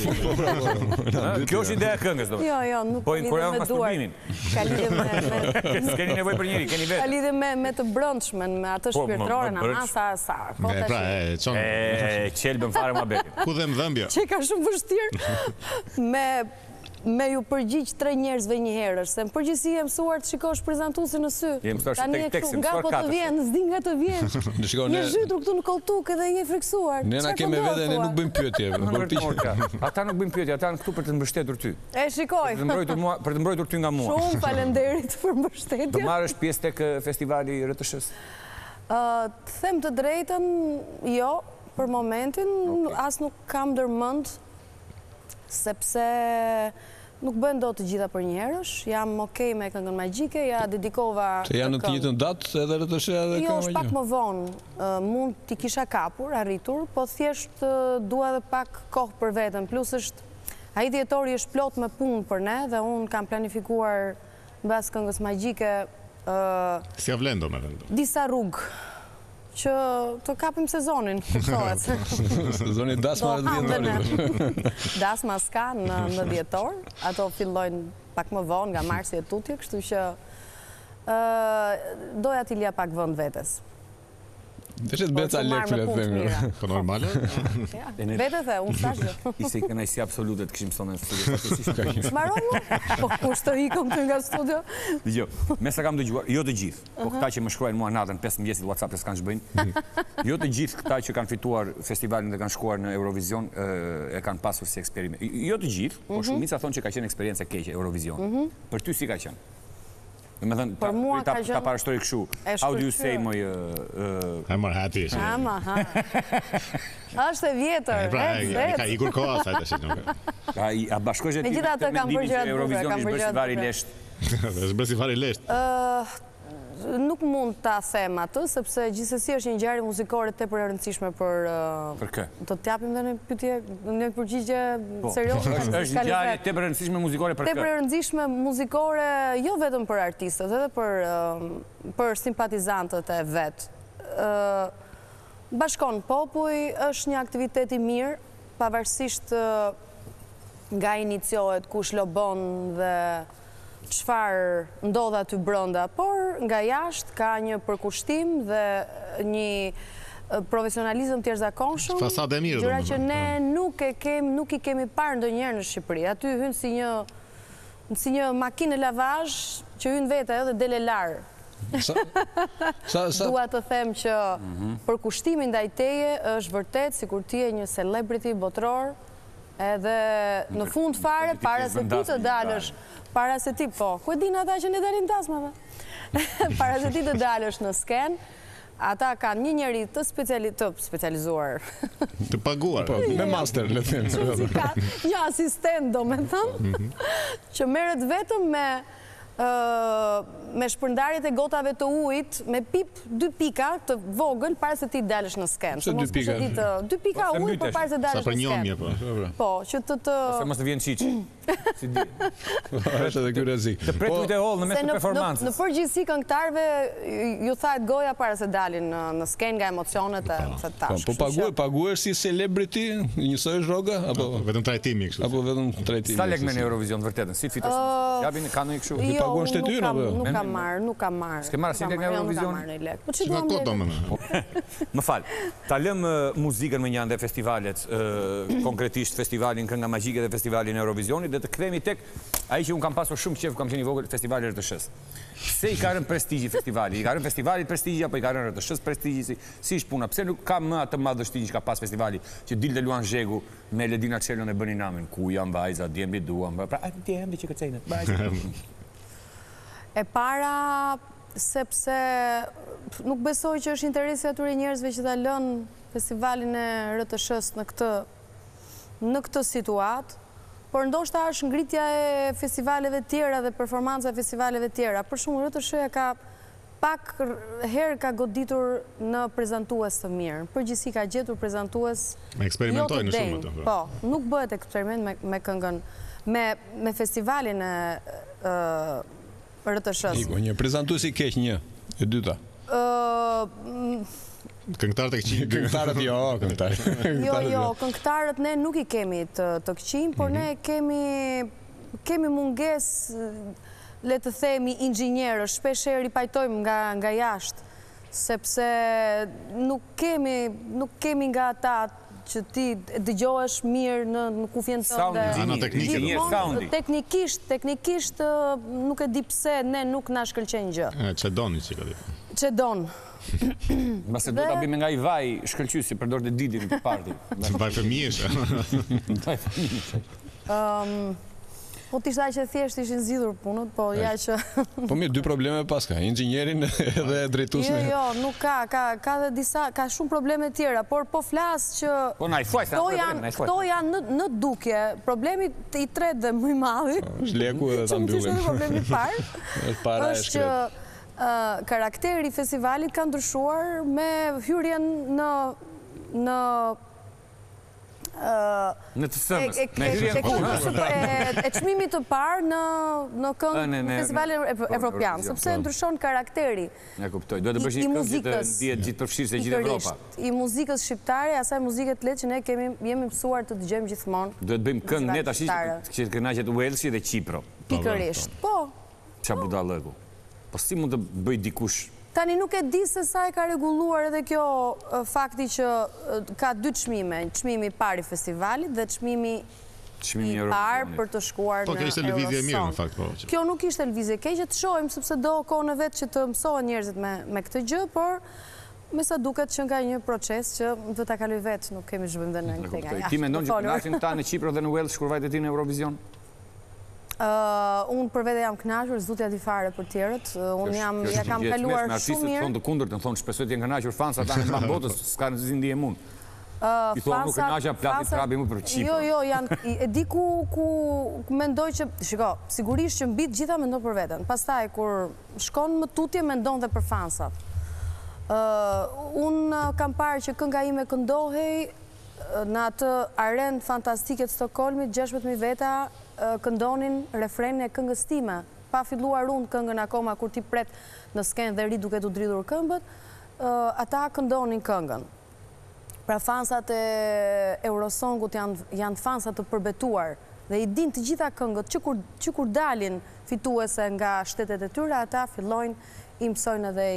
duar. Kjo është ideja e këngës domethënë. Jo, jo, nuk po lidhet me duar. Ka lidhje me Keni nevojë për njëri, keni vetë. Ka lidhje me me të brendshmën, me atë shpirtërore, na sa sa. E pra, e çon. E qelbën fare muhabetin. Ku them dhëmbja. Që ka shumë vështirë me me ju përgjigj tre njerëzve një herësh, se në përgjithësi e mësuar të shikosh prezantuesin në sy. Tani e kështu, nga po të vjen, s'di nga të vjen. Je zhytur këtu në koltuk edhe je friksuar. Ne na kemi vete, ne nuk bëjmë pyetje. Ata nuk bëjmë pyetje, ata janë këtu për të mbështetur ty. E shikoj. Për të mbrojtur mua, për të mbrojtur ty nga mua. Shumë faleminderit për mbështetjen. Do marrësh pjesë tek festivali R T S-s? Ë, të them të drejtën, jo, për momentin as nuk kam ndërmend sepse nuk bën dot të gjitha për një herësh, jam okej me këngën magjike, ja dedikova... Se janë në të njëjtën datë edhe R T S edhe jo, është pak më vonë, mund t'i kisha kapur, arritur, po thjesht dua edhe pak kohë për veten, plus është, ai dhjetori është plot me punë për ne dhe unë kam planifikuar mbas këngës magjike... Si avlen do me vendo? Disa rrugë, që të kapim sezonin, kuptohet. Sezoni dasma në dhjetor. Dasma s'ka në dhjetor, ato fillojnë pak më vonë nga marsi e tutje, kështu që doja t'i lja pak vend vetes. Deshet beca lek flet themi. Po normale? Vete the, unë s'tash gjë. Ishte i kënaqësi absolute të kishim sonë në studio. S'mbaroj mua? Po kush të ikëm këtu nga studio? Dgjoj, me sa kam dëgjuar, jo të gjithë, po këta që më shkruajnë mua natën pesë mëngjesit WhatsApp e s'kan ç'bëjnë. Jo të gjithë këta që kanë fituar festivalin dhe kanë shkuar në Eurovision e kanë pasur si eksperiment. Jo të gjithë, po shumica thonë që ka qenë eksperiencë e keqe Eurovision. Për ty si ka qenë? Me thënë, ta parashtoj këshu. How do you say moj... Hemar hati. Hema, ha. Ashtë e vjetër. Ka ikur koha, sajtë është nuk. A bashkojsh e ti të mendimin që Eurovision ishtë bërë si vari lesht? Është bërë si vari lesht. Nuk mund ta them atë, sepse gjithsesi është një ngjarje muzikore tepër e rëndësishme për... Për kë? Do t'japim dhe në pyetje, në përgjigje serioze. Është ngjarje tepër e rëndësishme muzikore për kë? Tepër e rëndësishme muzikore, jo vetëm për artistët, edhe për simpatizantët e vet. Bashkon popull, është një aktivitet i mirë, pavarësisht nga iniciohet kush lobon dhe çfarë ndodh aty brenda, por nga jashtë ka një përkushtim dhe një profesionalizëm të jashtëzakonshëm. Fasadë e mirë. Gjëra që ne nuk e kemi, nuk i kemi parë ndonjëherë në Shqipëri. Aty hyn si një si një makinë lavazh që hyn vetë ajo dhe del e lar. Dua të them që përkushtimi ndaj teje është vërtet sikur ti je një celebrity botror, edhe në fund fare para se ti të dalësh para se ti, po, ku e din ata që ne dalim tasmave? Para se ti të dalësh në sken, ata kanë një njeri të specializuar. Të paguar. Me master, le të them. Një asistent, do me thëmë, që merret vetëm me me shpërndarjet e gotave të ujit, me pip dy pika të vogël para se ti dalësh në skenë. Se dy pika? Dy pika ujit për para se dalësh në skenë. Sa për njomje, po. Po, që të të... Se mos të vjen qiqë. Është edhe ky rrezik. Të pret ujt e holl në mes të performancës. Në përgjithësi këngëtarëve ju thahet goja para se dalin në skenë nga emocionet e tash. Po paguaj, paguhesh si celebrity, njësoj rroga apo vetëm trajtimi kështu? Apo vetëm trajtimi. Sa lek me në Eurovision vërtetën? Si fitosh? Japin kanë një kështu. Jo, nuk kam marrë, nuk kam marrë. S'ke marrë si lek nga Eurovision? Po që duam lek? Më fal, ta lëm muzikën më një ande festivalet, konkretisht festivalin Kënga Magjike dhe festivalin Eurovisionit, dhe të kthehemi tek ai që un kam pasur shumë qejf, kam qenë i vogël, festivali R T Sh-s. Se i ka rënë prestigji festivali, i ka rënë festivali prestigji apo i ka rënë R T Sh-s prestigji, si ish puna? Pse nuk ka më atë madhështi që ka pas festivali, që dilte luan Zhegu me Ledina Çelon e bënin namin, ku janë vajza, djembi duam, pra ai djembi që kërcejnë. E para, sepse nuk besoj që është interesi atyre njerëzve që ta lënë festivalin e R T Sh-s në këtë në këtë situatë, por ndoshta është ngritja e festivaleve tjera dhe performanca e festivaleve tjera. Për shumë, R T Sh-ja ka pak herë ka goditur në prezantues të mirë. Përgjithësi ka gjetur prezantues jo të denjë. Po, nuk bëhet eksperiment me këngën, me festivalin e R T Sh-s. Iko, një prezantues i keq një, e dyta. Këngëtarët e këqij. Këngëtarët jo, këngëtarët. Jo, jo, këngëtarët ne nuk i kemi të këqij, por ne kemi mungesë, le të themi, inxhinierësh, shpesh herë i pajtojmë nga jashtë, sepse nuk kemi nga ata që ti dëgjohesh mirë në kufjen tënde. Soundi. Teknikisht, teknikisht nuk e di pse ne nuk na shkëlqen gjë. Që doni që ka di. Që don. Mbase do ta bëjmë nga i vaj shkëlqyesi, përdorte Didin në parti. Vaj fëmijësh. Vaj fëmijësh. Po t'ishta që thjesht ishin zgjidhur punët, po ja që... Po mirë, dy probleme pas ka, inxhinierin dhe drejtuesin. Jo, jo, nuk ka, ka dhe disa, ka shumë probleme tjera, por po flasë që... Po na i thuaj, sa probleme, na i thuaj. Këto janë në dukje, problemi i tretë dhe më i madhi, shleku edhe ta mbyllim. Që më qështë problemi parë, është që karakteri i festivalit ka ndryshuar me hyrjen në... Në të sëmës, në hyrjen punë. E çmimit të parë në këngë festivalin evropian, sepse ndryshon karakteri. Ja kuptoj, duhet të bësh një këngë që të ndihet gjithë përfshirë se gjithë Evropa. I muzikës shqiptare, asaj muzikët letë që ne jemi mësuar të dëgjojmë gjithmonë. Duhet bëjmë këngë ne tash që të kënaqet Walesi dhe Qipro. Pikërisht, po. Qa budallëku. Po si mund të bëj dikush? Tani nuk e di se sa e ka reguluar edhe kjo fakti që ka dy çmime, çmimi i parë i festivalit dhe çmimi i parë për të shkuar në Eurosong. Po, kjo ishte lëvizje mirë në fakt, po. Kjo nuk ishte lëvizje keqe, të shohim sepse do kohën e vet që të mësohen njerëzit me këtë gjë, por me sa duket që nga një proces që do ta kaloj vet, nuk kemi zhvim dhe në këtë nga jashtë. Ti mendon që kënaqen ta në Qipro dhe në Wales shkurvajt e ti në Eurovision? Unë për vete jam kënaqur, zutja di fare për tjerët. Unë jam, ja kam kaluar shumë mirë. Artistët thonë të kundërt, në thonë shpesoj të jenë kënaqur fans ata në mban botës, s'ka në zindi e mund. I thonë nuk kënaqja plati trabi mu për Qipër. Jo, jo, janë, e di ku mendoj që, shiko, sigurisht që mbi të gjitha mendoj për veten. Pastaj, kur shkon më tutje, mendon dhe për fansat. Unë kam parë që kënga ime këndohej në atë arenë fantastike të Stockholmit, gjashtëdhjetë mijë veta këndonin refrenin e këngës time. Pa filluar unë këngën akoma kur ti pret në skenë dhe ri duke të dridhur këmbët, ata këndonin këngën. Pra fansat e Eurosongut janë fansat të përbetuar dhe i din të gjitha këngët që kur dalin fituese nga shtetet e tyre, ata fillojnë i mësojnë edhe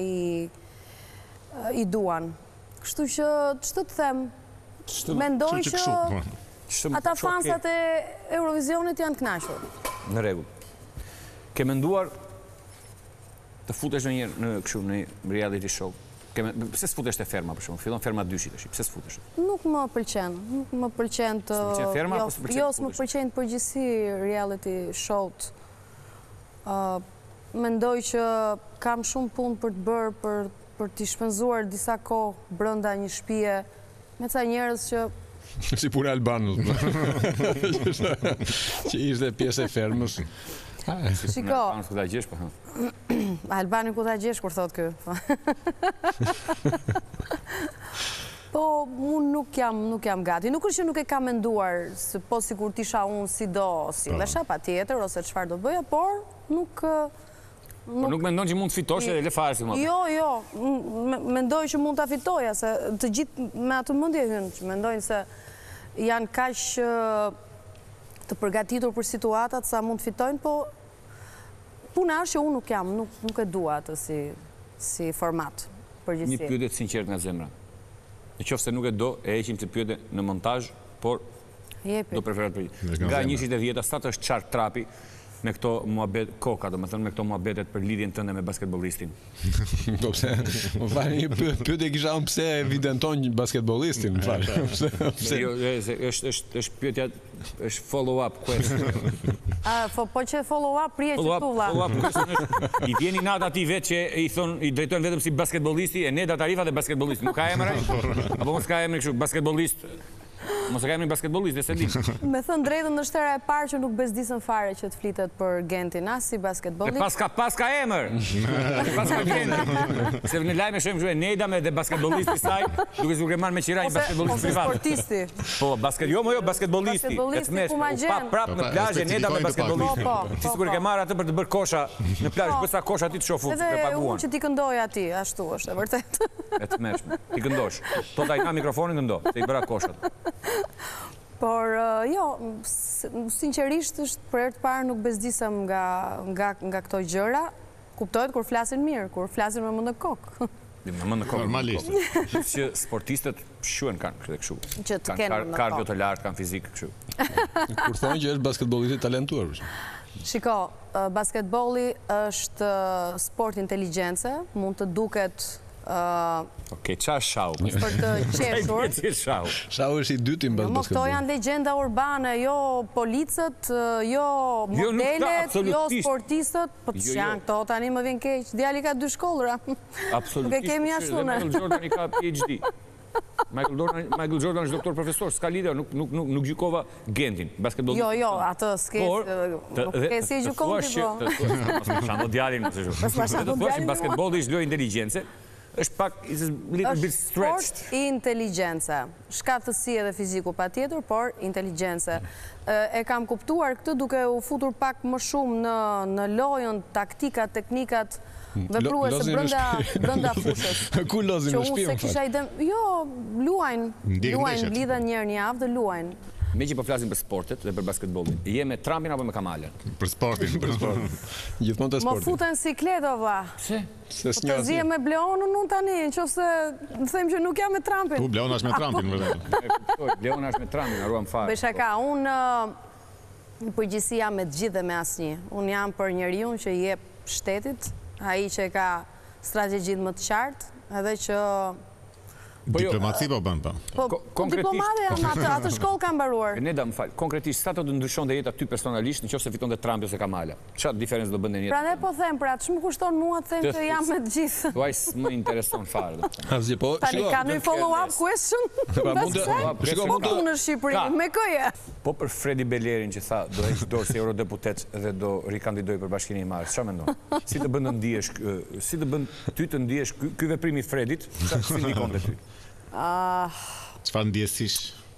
i duan. Kështu që ç'të të them, mendoj që ata fansat e Eurovisionit janë kënaqur. Në rregull. Ke menduar të futesh ndonjëherë në kështu në reality show? Pse s'futesh te Ferma për shkak? Fillon Ferma dyshi tash. Pse s'futesh? Nuk më pëlqen. Nuk më pëlqen të Jo, s'më pëlqen përgjithësi reality show-t. Mendoj që kam shumë punë për të bërë për për t'i shpenzuar disa kohë brenda një shtëpie me ca njerëz që si puna e Albanut. Që ishte pjesë e fermës. Shiko. Ku ta gjesh po? Albani ku ta gjesh kur thot ky. Po, unë nuk jam, nuk jam gati. Nuk është që nuk e kam menduar, se po sikur t'isha unë si do, si lesha pa tjetër, ose çfarë do bëja, por nuk... Por nuk mendon që mund të fitosh edhe le fare si më. Jo, jo, mendoj që mund ta fitoja, se të gjithë me atë mendje hynë, që mendojnë se janë kaq të përgatitur për situatat sa mund të fitojnë, po puna është që unë nuk jam, nuk, nuk e dua atë si, si format përgjithësi. Një pyetje të sinqert nga zemra. Në qoftë se nuk e do, e heqim të pyetje në montazh, por Jepi. Do preferat për nga njëzet e dhjetë, sa të është qartë trapi me këto muhabet, koka, do më thënë, me këto muhabetet për lidhjen tënde me basketbollistin. Po pse, më falë, një pyetje kisha unë pse evidenton një basketbollistin, më falë. Jo, është pyetja, është follow-up question. Po që follow-up prije që tu vla. Follow-up question është, i vjeni natë ati vetë që i thonë, i drejtojnë vetëm si basketbollisti, e ne datarifa dhe basketbollisti. Nuk ka emër ai? Apo mos ka emër kështu, basketbollist? Mos e ka emrin basketbollist, dhe se di. Me thënë drejtën është era e parë që nuk bezdisën fare që të flitet për Gentin, as si basketbollist. E paska, paska emër! Paska Gentin. Se në lajme shohim kështu e Nedame dhe basketbollisti saj, duke duke marrë me qira një basketbollist privat. Ose sportisti. Po, basket, jo më jo, basketbollisti. Basketbollisti ku ma gjen. Pa prap në plazhe Nedame basketbollisti. Ti sikur e ke marrë atë për të bërë kosha në plazh, përsa kosha ti të shoh fut, të paguan. Edhe unë që ti këndoj aty, ashtu është, e vërtet. E të mërshme. Ti këndosh. To ta i ka mikrofonin këndo, se i bëra koshat. Por, jo, sinqerisht është për herë të parë nuk bezdisem nga këto gjëra. Kuptohet kur flasin mirë, kur flasin me më në kokë. Me më në kokë. Normalisht. Që sportistët shuen kanë këtë këshu. Që të kenë më në kokë. Kardio të lartë, kanë fizikë këshu. Kur thonë që është basketbollisti talentuar. Shiko, basketbolli është sport inteligence, mund të duket... Oke, qa është shau? Për të qeshur. Shau. Shau është i dyti në basketbolli. Këto janë legjenda urbane, jo policët, jo modelet, jo sportistët, po të janë këto, tani më vjen keq. Djali ka dy shkollëra. Absolutisht. Nuk e kemi ashtu ne. Michael Jordan i ka P H D. Michael Jordan është doktor profesor, s'ka lidhje, nuk gjykova Gentin, basketbollistin. Jo, jo, atë s'ke, nuk ke si gjykon ti po. Mos më shando djalin, mos e shu. Dhe të thuash që basketbolli është lojë inteligjencë, është pak, it's a little bit stretched. Sport inteligence. Shkaftësi edhe fiziku pa tjetër, por inteligence. E kam kuptuar këtë duke u futur pak më shumë në lojën, taktikat, teknikat, vepruese brenda fushës. Ku lozin në shtëpi, më fal? Jo, luajnë, luajnë, lidhen njërë një javë dhe luajnë. Me që po flasim për sportet dhe për basketbollin, je me Trumpin apo me Kamalën? Për sportin, për sportin. Gjithmonë të sportin. Më futën sikleto, vla. Se? Po të zije me Bleonën unë tani, në qofse në them që nuk jam me Trumpin. Tu, Bleona është me Trumpin, vërdet. Bleona është me Trumpin, arruam fare. Besha ka, unë në përgjithësi jam me gjithë dhe me asnjë. Unë jam për njeriun që jep shtetit, ai që ka strategjit më të qartë, edhe që... Diplomaci po bën pa. Po diplomate janë atë shkollë kanë mbaruar. Ne da më falë, konkretisht, sa të ndryshon dhe jetë aty personalisht, në qoftë se fiton dhe Trumpi ose Kamala? Çfarë diferencë do bën në jetë? Pra ne po them, pra ç'më kushton mua të them që jam me të gjithë. Tuaj s'më intereson fare. Asgjë po. Tani ka një follow-up question? Shiko, mund të në Shqipëri me këje. Po për Fredi Belerin që tha do heq dorë si eurodeputet dhe do rikandidoj për Bashkinë e Madhe, çfarë mendon? Si të bën të ndihesh, si të bën ty të ndihesh ky veprim i Fredit, si ndikon te ty? Çfarë ndjesish?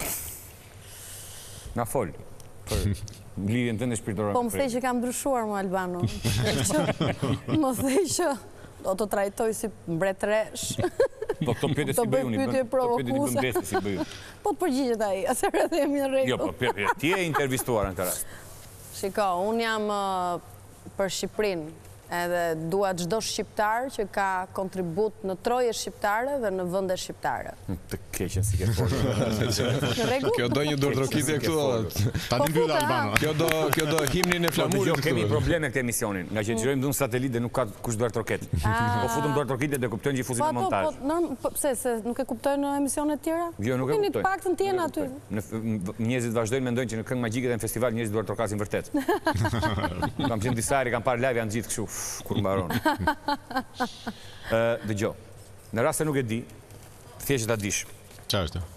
Na fol. Për lidhjen tënde shpirtërore. Po më thej që kam ndryshuar më Albano. Më thej që do të trajtoj si mbretëresh. Po të pyetje si bëj unë. Pyetje provokuese. Si bëj unë. Po të përgjigjet ai, atëherë dhe jemi në rregull. Jo, po ti je intervistuar në këtë rast. Shiko, unë jam për Shqipërinë. Edhe dua çdo shqiptar që ka kontribut në troje shqiptare dhe në vende shqiptare. Të keqen si ke folur. Kjo do një dorëtrokitje këtu. Tani mbyll Albano. Kjo do kjo do himnin e flamurit këtu. Kemi probleme këtë emisionin, nga që xhirojmë dhun satelit dhe nuk ka kush duar troket. Po futëm duar trokitje dhe kuptojnë që i fuzin në montazh. Po pse se nuk e kuptojnë në emisionet tjera? Jo, nuk e kuptojnë. Në të paktën ti jeni aty. Njerëzit vazhdojnë mendojnë që në këngë magjike dhe në festival njerëzit duar trokasin vërtet. Kam qenë disa herë, kam parë live janë gjithë kështu kur mbaron. Dëgjoj. në rast se nuk e di, thjesht ta dish. Çfarë është?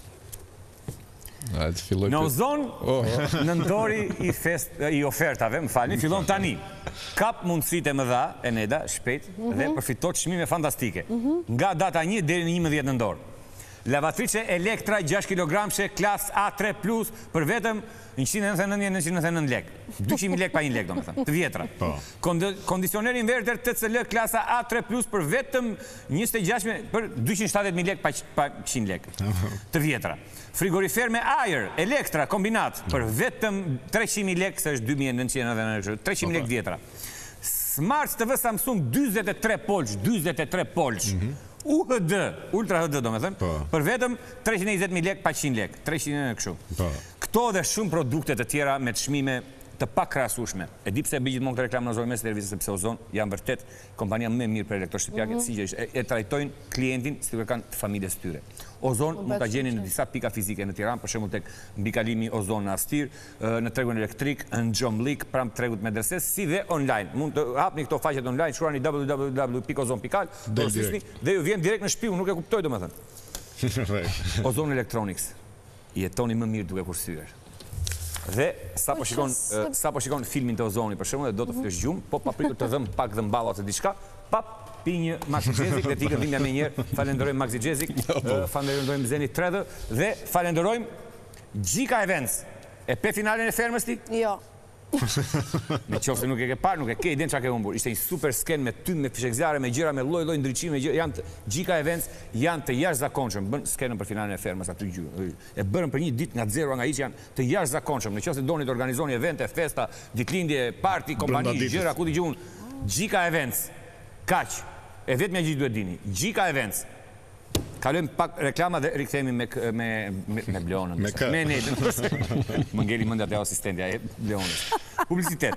Në Ozon, nëndori i, fest, i ofertave, më falni, fillon tani. Kap mundësit e më dha, Eneda, shpejt, dhe përfito çmime fantastike. Nga data një deri në njëmbëdhjetë nëndor. Lavatrice Elektra gjashtë kilogramshe klas A tre plus për vetëm njëqind e nëntëdhjetë mijë nëntëqind e nëntëdhjetë e nëntë lekë. dyqind mijë lekë pa një lekë, do më thënë, të vjetra. Kondicioner inverter T C L klasa A tre plus për vetëm njëzet e gjashtë mijë për dyqind e shtatëdhjetë mijë lekë pa qind lekë. Të vjetra. Frigorifer me ajer, Elektra, kombinat, për vetëm treqind mijë lekë, se është dy mijë e nëntëqind e nëntëdhjetë lekë, treqind mijë lekë vjetra. Smart T V Samsung dyzet e tre polç, dyzet e tre polç. U H D, Ultra H D do me thëmë, për vetëm treqind e njëzet mijë lekë pa qind lekë, treqind e kështu. Këto dhe shumë produkte të tjera me të çmime të pakrahasueshme. E di pse bëj gjithmonë këtë reklamë në Ozon me servise, sepse Ozon janë vërtet kompania më e mirë për elektroshqiptarët, si që e trajtojnë klientin si kur kanë të familjes tyre. Ozon mund ta gjeni në disa pika fizike në Tiranë, për shembull tek mbikalimi Ozon në Astir, në tregun elektrik, në Xhomlik, pranë tregut Medreses, si dhe online. Mund të hapni këto faqet online, shkruani w w w pikë ozon pikë al, dhe ju vjen direkt në shtëpi, nuk e kuptoj domethënë. Ozon Electronics. Jetoni më mirë duke kursyer. Dhe sa po shikon sa po shikon filmin të Ozoni për shembull, do të flesh gjumë, po pa pritur të dhëm pak dhëmballa ose diçka, pap pi një Maxi Xhezik, dhe ti këtë dhimbja me njerë, falenderojmë Maxi Xhezik, falenderojmë Zeni tre D dhe falenderojmë Gjika Events. E pe finalen e fermës ti? Jo. Me qoftë se nuk e ke parë, nuk e ke iden çka ke humbur. Ishte një super sken me tymë, me fishekzare, me gjëra, me lloj-lloj ndriçime, janë Gjika Events janë të jashtëzakonshëm. Bën skenën për finalen e fermës aty gjyrë. E bërën për një ditë nga zero nga hiç, janë të jashtëzakonshëm. Në qoftë se doni të organizoni evente, festa, ditëlindje, party, kompani, gjëra ku dëgjon Gjika Events. Kaq. E vetëm që duhet dini. Gjika Events. Kalojmë pak reklama dhe rikthehemi me me me Bleonën. Me kë? Me Enedën. Më ngeli mendja te asistentja e Bleonës. Publicitet.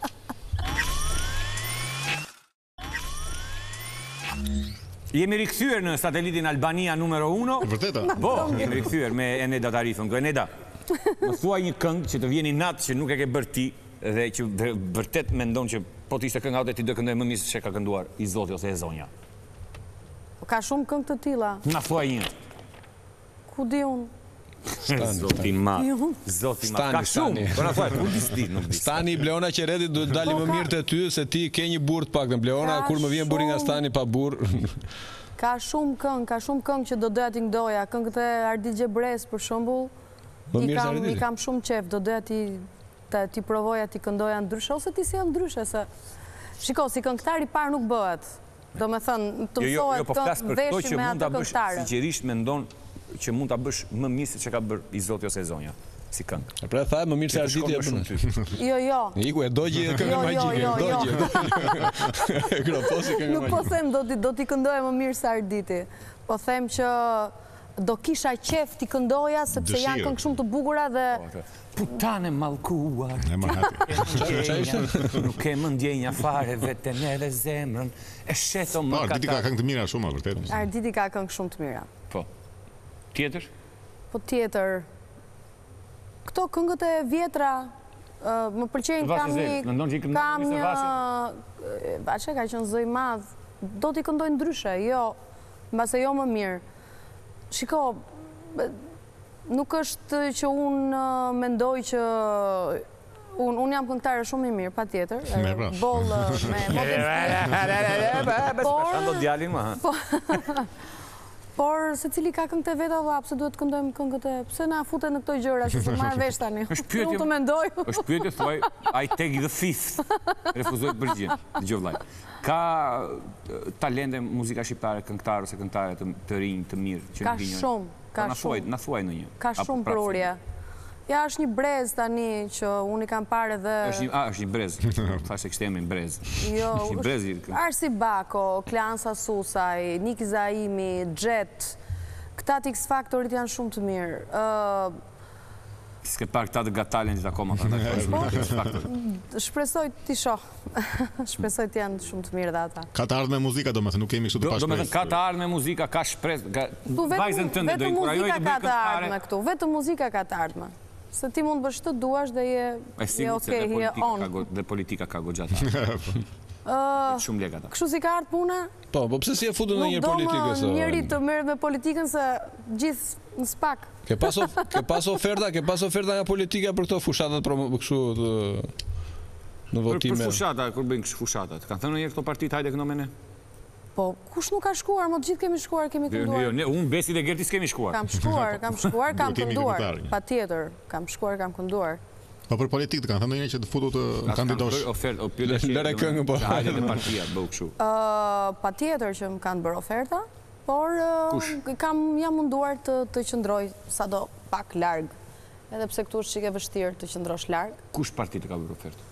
Jemi rikthyer në satelitin Albania numero uno. Vërteta? Po, jemi rikthyer me Eneda Tarifën. Eneda, më thuaj një këngë që të vjen i natë që nuk e ke bërë ti dhe që vërtet mendon që po të ishte këngë atë ti do këndoj më mirë se çka ka kënduar i Zoti ose e Zonja. Ka shumë këngë të tilla. Na thuaj një. Ku di unë? Zoti ma. Zoti ma. Ka shumë. Po na thuaj, ku di nuk di. Stani i Bleona Qeretit duhet dali më mirë te ty se ti ke një burr të paktën. Bleona kur më vjen burri nga stani pa burr. Ka shumë këngë, ka shumë këngë që do doja t'i ndoja. Këngët e Ardit Xhebres për shembull. I kam shumë qef, do doja ti ti provoja ti këndoja ndryshe ose ti sjell ndryshe se shiko, si këngëtar i parë nuk bëhet. Do me thënë, të mësohet të veshë me atë këngëtare. Sinqerisht mendon që mund ta bësh më mirë se çka ka bërë i Zoti ose e Zonja, si këngë. Pra tha më mirë se Arditi e bën. Jo, jo. Iku e dogji këngë magjike, dogji. E kroposi këngë magjike. Nuk po them do t'i këndoja më mirë se Arditi. Po them që do kisha qef t'i këndoja sepse janë këngë shumë të bukura dhe Putane mallkuar. Nuk e më ndjenja fare veten edhe zemrën. E sheto më kata. Arditi ka këngë të mira shumë, vërtet. Arditi ka këngë shumë të mira. Po. Tjetër? Po tjetër. Këto këngët e vjetra më pëlqejnë, kam një kam një Vaçe ka qenë zë i madh. Do t'i këndoj ndryshe, jo, mbase jo më mirë. Shiko, nuk është që unë mendoj që unë jam këngëtare shumë i mirë, pa tjetër. Bollë me... Por se cili ka këngët e veta vllap, se duhet këndojmë këngët e... Pse na fute në këto gjëra që të marrë vesh tani? Unë të mendoj. Është pyetje thuaj, I take the fifth. Refuzoj të përgjigjem. Dëgjoj vllai. Ka talente muzika shqiptare, këngëtarë ose këngëtare të rinj, të mirë që ka shumë, ka shumë. Na thuaj në një. Ka shumë prurje. Ja, është një brez tani që unë i kam parë dhe... A, është një brez. Thashtë e kështë e me një brez. Jo, Arsi Bako, Kleansa Susaj, Niki Zaimi, Jet, këta të X Factorit janë shumë të mirë. S'ke parë këta të Got Talent akoma. Shpresoj t'i shoh. Shpresoj t'janë shumë të mirë dhe ata. Ka të ardhë me muzika, do me thë nuk kemi kështu të pa shpresë. Ka të ardhë me muzika, ka shpresë. Vajzën tënde do i kurajoj të bëjë këngëtare. Vetë muzika ka të ardhme. Se ti mund bësht të duash dhe je okej, je on. Dhe politika ka gogjata. Shumë lek ata. Kështu si ka ardhur puna? Po, po pse si e futën në një politikë? Nuk do më njëri të merret me politikën se gjithë në spak. Ke pas ke pas oferta, ke pas oferta nga politika për këto fushatat kështu në votime. Për fushata, kur bëjnë kështu fushatat. Kanë thënë ndonjëherë këto partitë hajde këno me ne? Po, kush nuk ka shkuar, më të gjithë kemi shkuar, kemi kënduar. Unë Besi dhe Gerti s'kemi shkuar. Kam shkuar, kam shkuar, kam kënduar. Patjetër, kam shkuar, kam kënduar. Po për politikë kanë thënë ndonjëherë që të futu të kandidosh. Ofertë, o pyetje. Lëre këngën po. Hajde të partia bëu kështu. Patjetër që më kanë bërë oferta, por kam jam munduar të të qëndroj sado pak larg. Edhe pse këtu është çike vështirë të qëndrosh larg. Kush parti të ka bërë ofertë?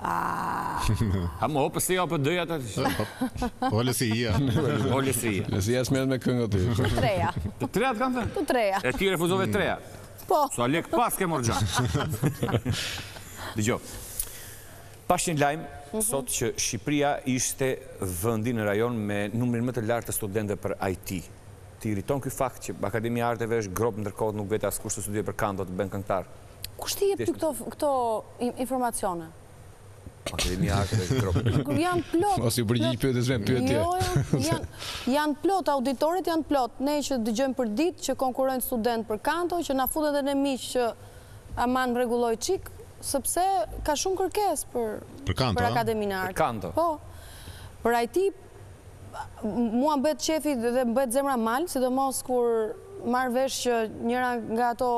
Ha më opë si opë dëja të... Po lësia. Po lësia. Lësia s'merret me këngë aty. Të treja. Të treja të kanë thënë? Të treja. E ti refuzove treja? Po. Sa lek pas ke morë gjanë. Dëgjo, pash një lajmë sot që Shqipëria ishte vëndi në rajon me numrin më të lartë të studentëve për I T. Ti irriton ky fakt që Akademia e Arteve është grop ndërkohë nuk vetë askush të studiojë për kanto të bën këngëtar? Kush ti jep ty këto këto informacione? Akademia e Arteve është grop. Janë plot. Ose u përgjigj pyetjes me pyetje. Jo, janë janë plot, auditorit janë plot. Ne që dëgjojmë për ditë që konkurrojnë student për kanto, që na futen edhe ne miq që aman rregulloj çik, sepse ka shumë kërkesë për për kanto, për Akademinë e Arteve. Për kanto. Po. Për I T mua mbet qefi dhe mbet zemra mal, sidomos kur marr vesh që njëra nga ato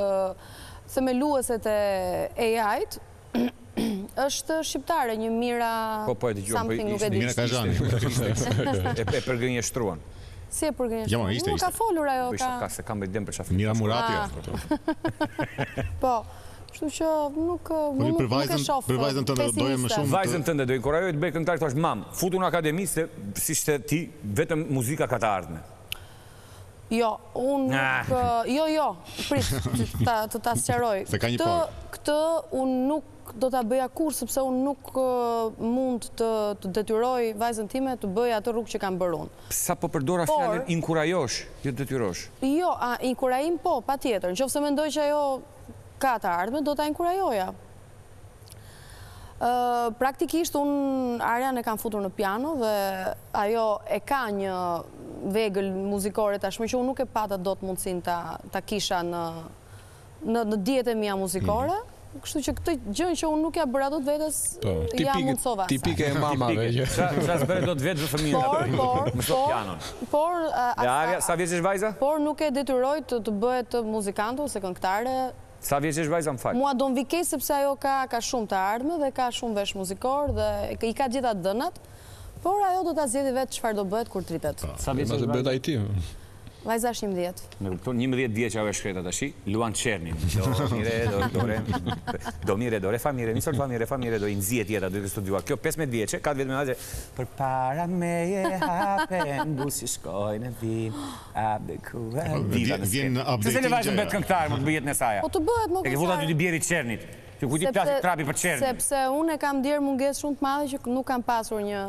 themelueset e A I-t është shqiptare, një Mira something, nuk e di. Mira Kazhani. E përgënjeshtruan. Si e përgënjeshtruan? Nuk ka folur ajo. Ka se kam bëjdem për shafir. Mira Murati. Po, kështu që nuk e shof. Për vajzën tënde doje më shumë. Vajzën tënde doje, kur ajo të bëj këngëtar, thua mam, futu në akademi se si ishte ti, vetëm muzika ka të ardhme. Jo, unë nuk... Jo, jo, prit, të ta sqaroj. Këtë unë nuk do t'a bëja kur, sepse unë nuk mund të detyroj vajzën time të bëja atë rrugë që kam bërë unë. Sa po përdora fjalën inkurajosh, jo detyrosh? Jo, inkurajim po, pa tjetër. Në qoftë se mendoj që ajo ka të ardhme, do t'a inkurajoja. Praktikisht, unë Arjan e kam futur në piano dhe ajo e ka një vegël muzikore tashmë që unë nuk e pata do të mundësin ta kisha në djetë e mia muzikore. Kështu që këtë gjën që unë nuk ja bëra do të vetës, ja mundësova. Tipike e mamave. Qa s'bëre do të vetë dhe fëmijën të për mësot pianon? Dhe Arja, sa vjeç është vajza? Por nuk e detyroj të bëhet muzikantë ose këngëtare. Sa vjeç është vajza, më falë? Mua do më vikej sepse ajo ka shumë të ardhme dhe ka shumë vesh muzikor dhe i ka gjitha dënat, por ajo do t'a zgjidhë vetë çfarë do bëhet kur tritet. Sa vjeç është vajza? Vajza është njëmbëdhjetë. Me kupton, njëmbëdhjetë vjeç që ajo e shkreta tash, luan çernin. Do mire, do dore. Do mire, do re fa mire, nisol fa mire, fa mire, do i nxjihet jeta duke studiuar. Kjo pesëmbëdhjetë vjeçe, ka vetëm vajzë. Përpara meje hapen busi shkojnë vin, abe ku vjen vjen update. Se le vajzën bet këngëtar, më të bëhet në saja. Po të bëhet më. E ke futur aty të bjerit çernit. Që ku ti plas trapi për çernin. Sepse unë kam ndier mungesë shumë të madhe që nuk kam pasur një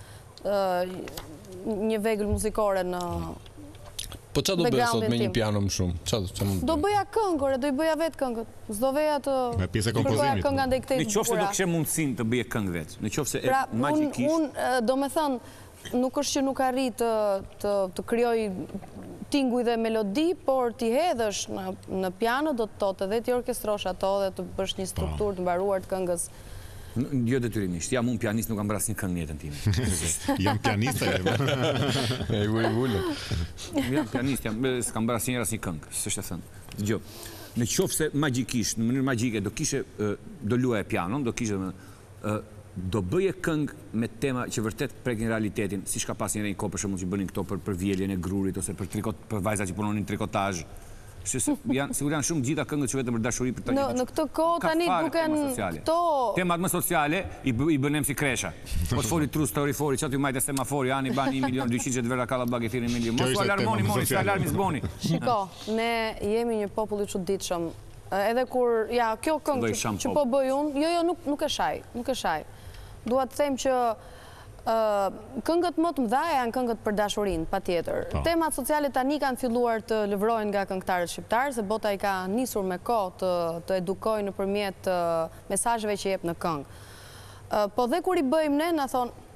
një vegël muzikore në Po qa do bëja sot me një piano më shumë? Do bëja këngore, do i bëja vetë këngët. Zdo veja të... Me pjesë e kompozimit. Në qofë se do kështë mundësin të bëje këngë vetë? Në qofë se e magjikisht... Unë, do me thënë, nuk është që nuk arri të kryoj tinguj dhe melodi, por t'i hedhësh në piano, do të totë edhe t'i orkestrosh ato dhe të bësh një struktur të mbaruar të këngës. Jo detyrimisht, jam unë pianist, nuk kam bërë asnjë këngë në jetën time. Jam pianist e e vuri vule. Jam pianist, s'kam bërë asnjëherë asnjë këngë, s'është e thënë. Dgjoj. Në qoftë se magjikisht, në mënyrë magjike do kishe do luaje pianon, do kishe do bëje këngë me tema që vërtet prekin realitetin, siç ka pasur një kohë për shembull që bënin këto për për vjeljen e grurit ose për trikot për vajzat që punonin trikotazh. Janë sigurisht janë shumë gjitha këngët që vetëm për dashuri për tani. Në këtë kohë tani duken këto temat më sociale i bënem si kresha. Po të foli trus teorifori, çati majtë semafori, ani bani një milion dyqind vera kallabag e thirrin milion. Mos u alarmoni, mos u alarmi zboni. Shiko, ne jemi një popull i çuditshëm. Edhe kur ja, kjo këngë që po bëj unë, jo jo nuk nuk e shaj, nuk e shaj. Dua të them që këngët më të mëdha janë këngët për dashurinë, patjetër. Temat sociale tani kanë filluar të lëvrohen nga këngëtarët shqiptarë, se bota i ka nisur me kohë të edukojë nëpërmjet mesazheve që jep në këngë. Po dhe kur i bëjmë ne, na thonë,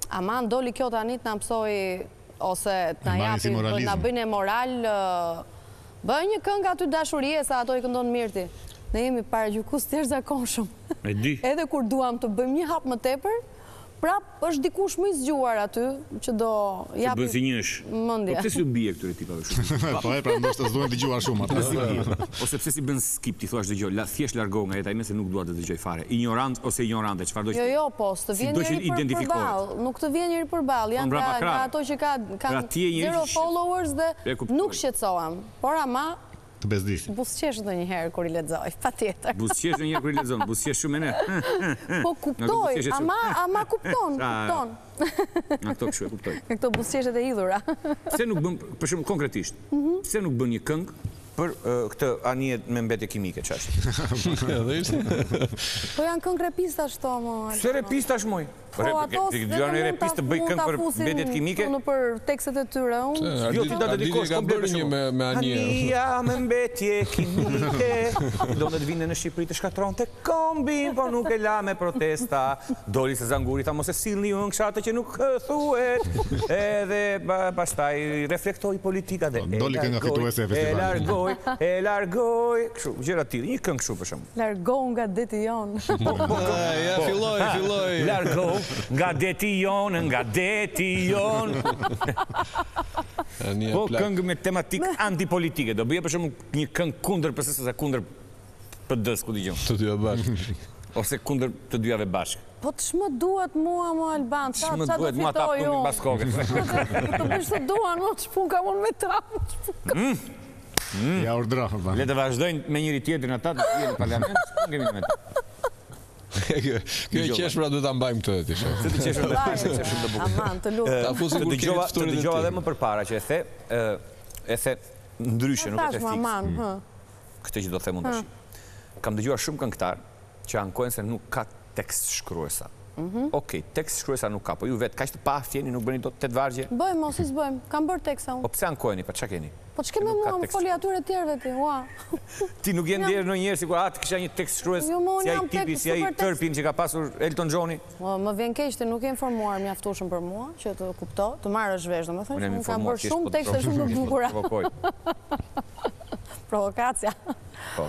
Aman, doli kjo tani të na mësoj, ose të na japi, të na bëjnë moral, bëj një këngë aty dashurie, sa ato i këndon mirti. Ne jemi paragjykues të jashtëzakonshëm. E di. Edhe kur duam të bëjmë një hap më tepër, prap është dikush më i zgjuar aty që do japi bën si njësh. Mendje. Po pse si u bie këtyre tipave shumë? Po e pra ndoshta s'duan dëgjuar shumë ata. Ose pse si bën skip ti thua dëgjoj, la thjesht largohu nga jeta ime se nuk dua të dëgjoj fare. Ignorant ose ignorante, çfarë do të Jo, jo, po, të vjen njëri për përballë, nuk të vjen njëri përballë, janë nga ato që kanë zero followers dhe nuk shqetësohem. Por ama të bezdisi. Buzëqesh ndonjëherë kur i lexoj, patjetër. Buzëqesh ndonjëherë kur i lexon, buzëqesh shumë ne. Po kuptoj, ama ama kupton, kupton. Nga këto kështu e kuptoj. Nga këto buzëqeshet e hidhura. Pse nuk bën, për shembull konkretisht, pse nuk bën një këngë për këtë anije me mbetje kimike çashtë? Po janë këngë repistash to, mo. Se repistash moj? Po ato dëgjuan një repist të bëj këngë për mbetjet kimike? Unë për tekstet e tyre, unë. Jo, ti do të dedikosh komplet një me anije. Anija me mbetje kimike, do të vinë në Shqipëri të shkatronte kombin, po nuk e la me protesta. Doli se zanguri tha mos e sillni ju atë që nuk thuhet. Edhe pastaj reflektoi politika dhe doli kënga fituese e festivalit. E largoi, e largoi, kështu, gjëra të tilla, një këngë kështu për shembull. Largou nga deti jon. Ja filloi, filloi. Largou nga deti jon, nga deti jon. Po këngë me tematikë antipolitike, do bëje për shembull një këngë kundër P S S-së, kundër P D-s, ku dëgjon. Të dyja bashkë. Ose kundër të dyjave bashkë. Po të shmë duhet mua, mua Alban, qa Shmë do duhet mua ta fitoj punin unë? bas kokës. Të bësh të duan, mo të shpun ka unë me ta. Ja urdra. Le të vazhdojnë me njëri tjetrin ata të tjerë në parlament, s'kemi me ta. Kjo e qesh pra duhet ta mbajmë këtë ti shoh. Se të qesh edhe të qesh edhe bukur. Aman, të lutem. Ta fusim kur kemi ftuarin e Të dëgjova edhe më përpara që e the, e the ndryshe, nuk e the fiks. Këtë që do të them unë tash. Kam dëgjuar shumë këngëtar që ankojnë se nuk ka tekst shkruesa. Okej, tekst shkruesa nuk ka, po ju vetë kaq të paftjeni nuk bëni dot tetë vargje. Bëjmë, mos i s'bëjmë, kam bërë teksta unë. Po pse ankojeni, pa ç'a keni? Po ç'ke me mua, më foli atyre tjerëve ti, ua. Ti nuk je ndjerë ndonjëherë sikur atë kisha një tekst shkrues si ai tipi, si ai tërpin që ka pasur Elton Johni. Më vjen keq se nuk e informuar mjaftueshëm për mua, që të kuptoj, të marrësh vesh, domethënë, unë kam bërë shumë tekste shumë të bukura. Provokacja. Po.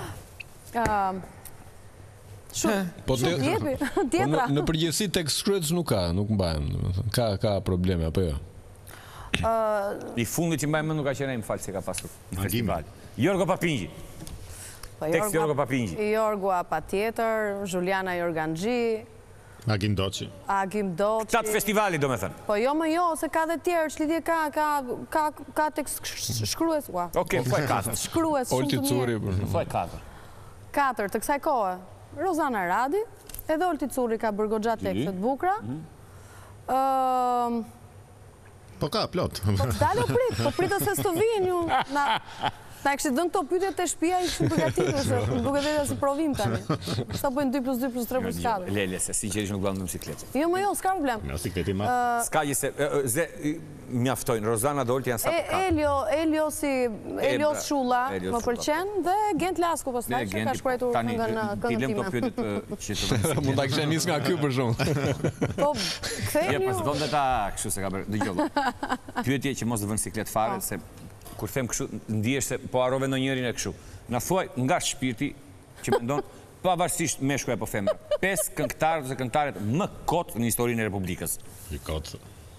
Shumë, shumë jepi, tjetra. Në përgjithësi tekst shkrues nuk ka, nuk mbahen, domethënë. Ka ka probleme apo jo? I fundit që mbajmë nuk ka qenë më fal se ka pasur në festival. Jorgo Papingji. Tekst Jorgo Papingji. Jorgo patjetër, Juliana Jorganxhi. Agim Doçi. Agim Doçi. Këta të festivalit domethënë. Po jo më jo, se ka dhe tjerë, ç'lidhje ka, ka ka ka tekst shkrues, ua. Okej, foj katër. Shkrues shumë të mirë. Olti Curi. Foj katër. Katër të kësaj kohe. Rozana Radi, edhe Olti Curi ka bërë goxha tekste të bukura. Ëm Po ka plot. Po dalë prit, po pritë se s'to vinë ju. Na na kishte dhënë këto pyetje te shtëpia, i kishim përgatitur se duket vetë si provim tani. Sa bëjnë dy plus dy plus tre plus katër. Lele, se sinqerisht nuk bëjmë me bicikletë. Jo, më jo, s'ka problem. Me bicikleti më. S'ka gjë se ze mjaftojnë. Rozana dhe Olti janë sa të katër. Elio, Elio si Elios Shulla më pëlqen dhe Gent Lasku pastaj që ka shkruar këngën në këngën time. Tani pyetjet që të mund ta kisha nis nga ky për shkak. Po, ktheheni. Ja, pas donte ta kështu se ka bërë. Dëgjoj. Pyetje që mos të vën siklet fare se kur them kështu ndihesh se po harrove ndonjërin e kështu. Na thuaj nga shpirti që mendon pavarësisht meshkuj apo femër. Pesë këngëtarë ose këngëtaret më kot në historinë e Republikës. I kot.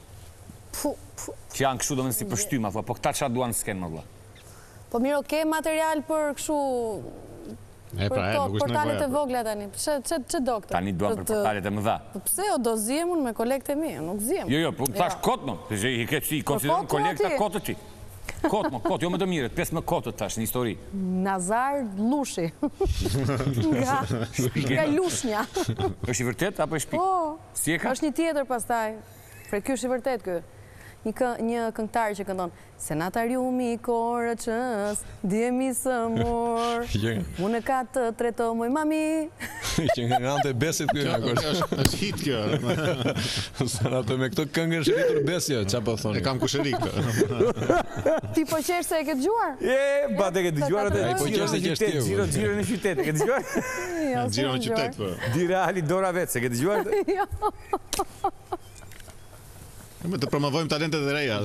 Që janë kështu domethënë si për shtyma, po këta çfarë duan s'ken më vëlla. Po mirë, ke material për kështu E pra, e, nuk është portalet e vogla tani. Ç'e ç'e do këtë? Tani duan për portalet e mëdha. Po pse o do ziem unë me kolegët e mi, nuk ziem. Jo, jo, po thash kot më. Se i ke si konsideron kolegët kolekta ti. Kot më, kot, jo më të mirët, pesë më kotët tash në histori. Nazar Lushi. Nga nga Lushnja. Është i vërtet apo është shpik? Po. Si e ka? Është një tjetër pastaj. Për ky është i vërtet ky. Një një këngëtar që këndon Senatariumi i Korçës, ndjemi së mor. Unë ka të treto moj mami. Që nga ante besit ky është hit kjo. Senato me këtë këngë është rritur besja, çfarë po thoni? E kam kusherik këtë. Ti po qesh se e ke dëgjuar? E, ba te ke dëgjuar atë? Ai po qesh se qesh ti. Xhiro xhiro në qytet, e ke dëgjuar? Xhiro në qytet po. Di reali dora vetë, se ke dëgjuar? Jo. Me të promovojmë talentet e reja.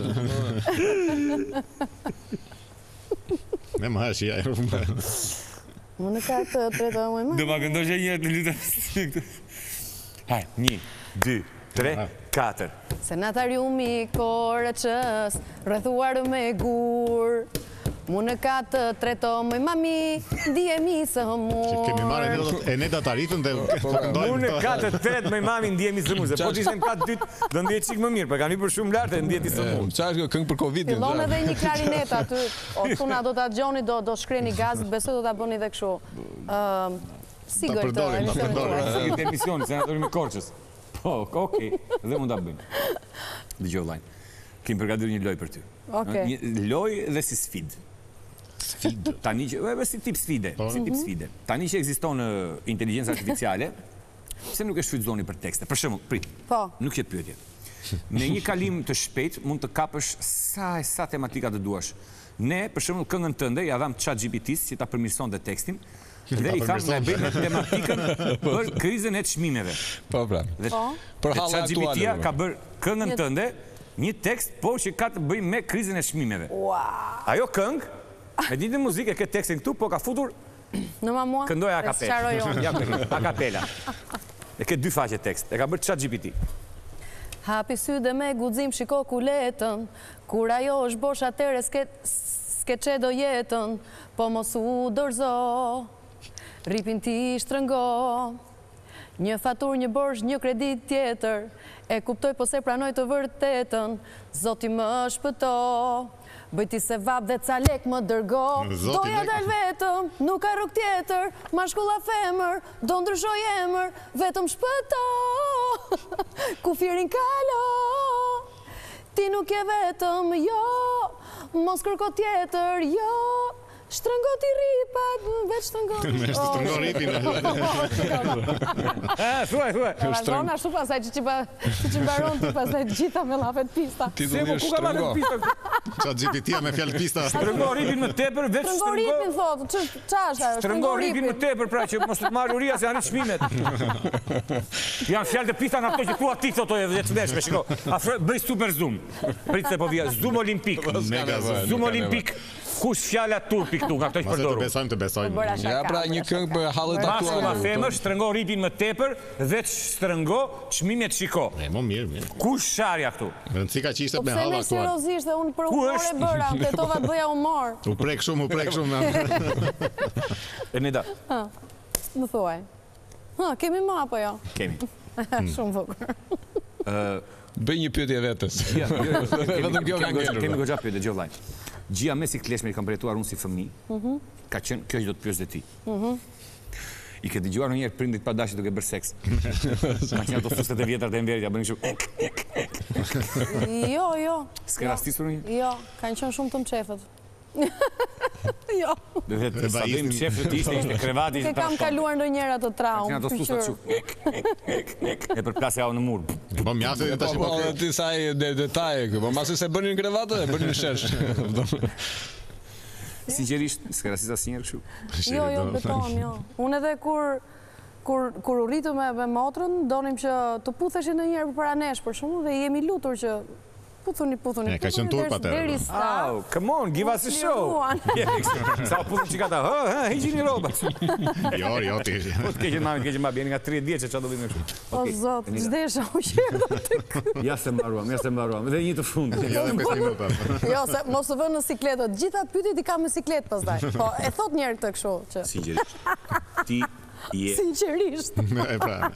Me më hash, ja. Më në ka të treta më më. Do ma këndosh e njërë të lutem. Haj, një, dy, tre, katër. Senatariumi i Korçës, rrethuar me gur. Mu në ka të treto më mami, ndjemi së mur. Kemi marrë e neta tarifën dhe Mu në ka të tret më mami, ndjemi së mur. Se po që ishte në ka të dytë, do ndjetë qikë më mirë, për kanë i për shumë lartë e ndjeti së mur. Qa është këngë për Covid-in? Fillon edhe një klarinet aty, o tuna do t'a gjoni, do shkreni gazet, besoj do t'a bëni dhe këshu. Sigër të emisionit. Të emisionit, senatori me Korçës. Po, okej, dhe mund t'a bëjmë. Dëgjoj vllajnë. Kim përgatitur një lojë për ty. Një lojë dhe si sfidë. Sfidë. Tani që, e si tip sfide, si tip sfide. Tani që ekziston inteligjenca artificiale, pse nuk e shfrytëzoni për tekste? Për shembull, prit. Po. Nuk jet pyetje. Në një kalim të shpejt mund të kapësh sa e sa tematika të duash. Ne, për shembull, këngën tënde ja dham ChatGPT-s që ta përmirësonte tekstin. Dhe i thamë na bëjmë tematikën për krizën e çmimeve. Po, pra. Dhe për hallat ChatGPT-ja ka bërë këngën tënde një tekst po që ka të bëjë me krizën e çmimeve. Ajo këngë me ditë muzikë e këtë tekstin këtu, po ka futur në mamua, këndoja a kapela. A kapela. E këtë dy faqe tekst, e ka bërë ChatGPT. Hapi sy dhe me guxim shiko kuletën, kur ajo është bosh atere s'ke që do jetën, po mos u dorzo, ripin ti shtrëngo, një fatur, një borsh, një kredit tjetër, e kuptoj po se pranoj të vërtetën, zoti më shpëto. Bëjti se vap dhe ca lek më dërgo, doja dal vetëm, nuk ka rrug tjetër, mashkulla femër, do ndryshoj emër, vetëm shpëto, kufirin kalo, ti nuk je vetëm, jo, mos kërko tjetër, jo, shtrëngo ti ripat, veç shtrëngo. Me shtrëngo ripin. Thuaj, thuaj. Vazhdon ashtu pasaj që që mbaron ti pasaj gjitha me lafet pista. Se po ku ka marrë pista? ChatGPT-ja me fjalë pista. Shtrëngo ripin më tepër, veç shtrëngo. Shtrëngo ripin thotë, ç'a është ajo? Shtrëngo ripin më tepër pra që mos të marrë uria se arrit çmimet. Janë fjalë të pista nga ato që thua ti thoto e vetë çmeshme, shiko. Afro bëj super zoom. Prit se po vija zoom olimpik. Zoom olimpik. Kush fjala turpi këtu nga këto që përdoru? Të besojmë, të besojmë. Ja pra një këngë për hallet aktuale. Mashkulla femër, shtrëngo ripin më tepër dhe shtrëngo çmimet shiko. E mo mirë, mirë. Kush sharja këtu? Rëndësi ka që ishte me hall aktual. Pse me seriozisht dhe unë për humor e bëra, të tova të bëja humor. U prek shumë, u prek shumë. E Nida. Më thuaj. Kemi më apo jo? Kemi. Shumë vogël. Bëj një pyetje vetës. Vetëm kjo ka ngelur. Kemi goxha pyetje, dëgjoj vllai. Gjia me sikleshme i kam përjetuar unë si fëmi, ka qenë kjo që do të pyes dhe ti. I ke dëgjuar në njerë prindit pa dashit duke bërë seks. Ka qenë ato fustet e vjetër të emberit, ja bëni shumë ek, ek, ek. Jo, jo. S'ke rastisur një? Jo, kanë qenë shumë të mqefët. Jo. Dhe të sa dojmë qefët ishte, ishte krevati, ishte trashton. Ke kam kaluar në njëra të traumë. Ka qenë ato fustet shumë ek, ek, ek, ek. E për plasë ja o në murë. Po mjaftë dhe të Po ti saj detaje, po masi se bënin krevatë dhe bënin shesh. Sinqerisht, s'ka rastis asnjëherë kështu. Jo, jo, beton, jo. Unë edhe kur kur u rritu me motrën, donim që të putheshin në njerë për para nesh, për shumë, dhe jemi lutur që puthuni, puthuni, ka qenë turp atëherë. Deri sa. Oh, come on, give us a show. Sa puthun që ka ta, hë, hë, hiqini rrobat. Jo, jo, ti. Po të keqen mami, keqen babi, jeni nga tridhjetë vjeç çfarë do bëjmë kështu. O zot, s'desha u qerdha tek. Ja se mbaruam, ja se mbaruam. Dhe një të fundit. Jo, edhe pesë minuta. Jo, se mos të vënë në sikletë. Gjitha pyetjet i kam me sikletë pastaj. Po e thot njerë këtë kështu që. Sinqerisht. Ti je. Sinqerisht. E pra.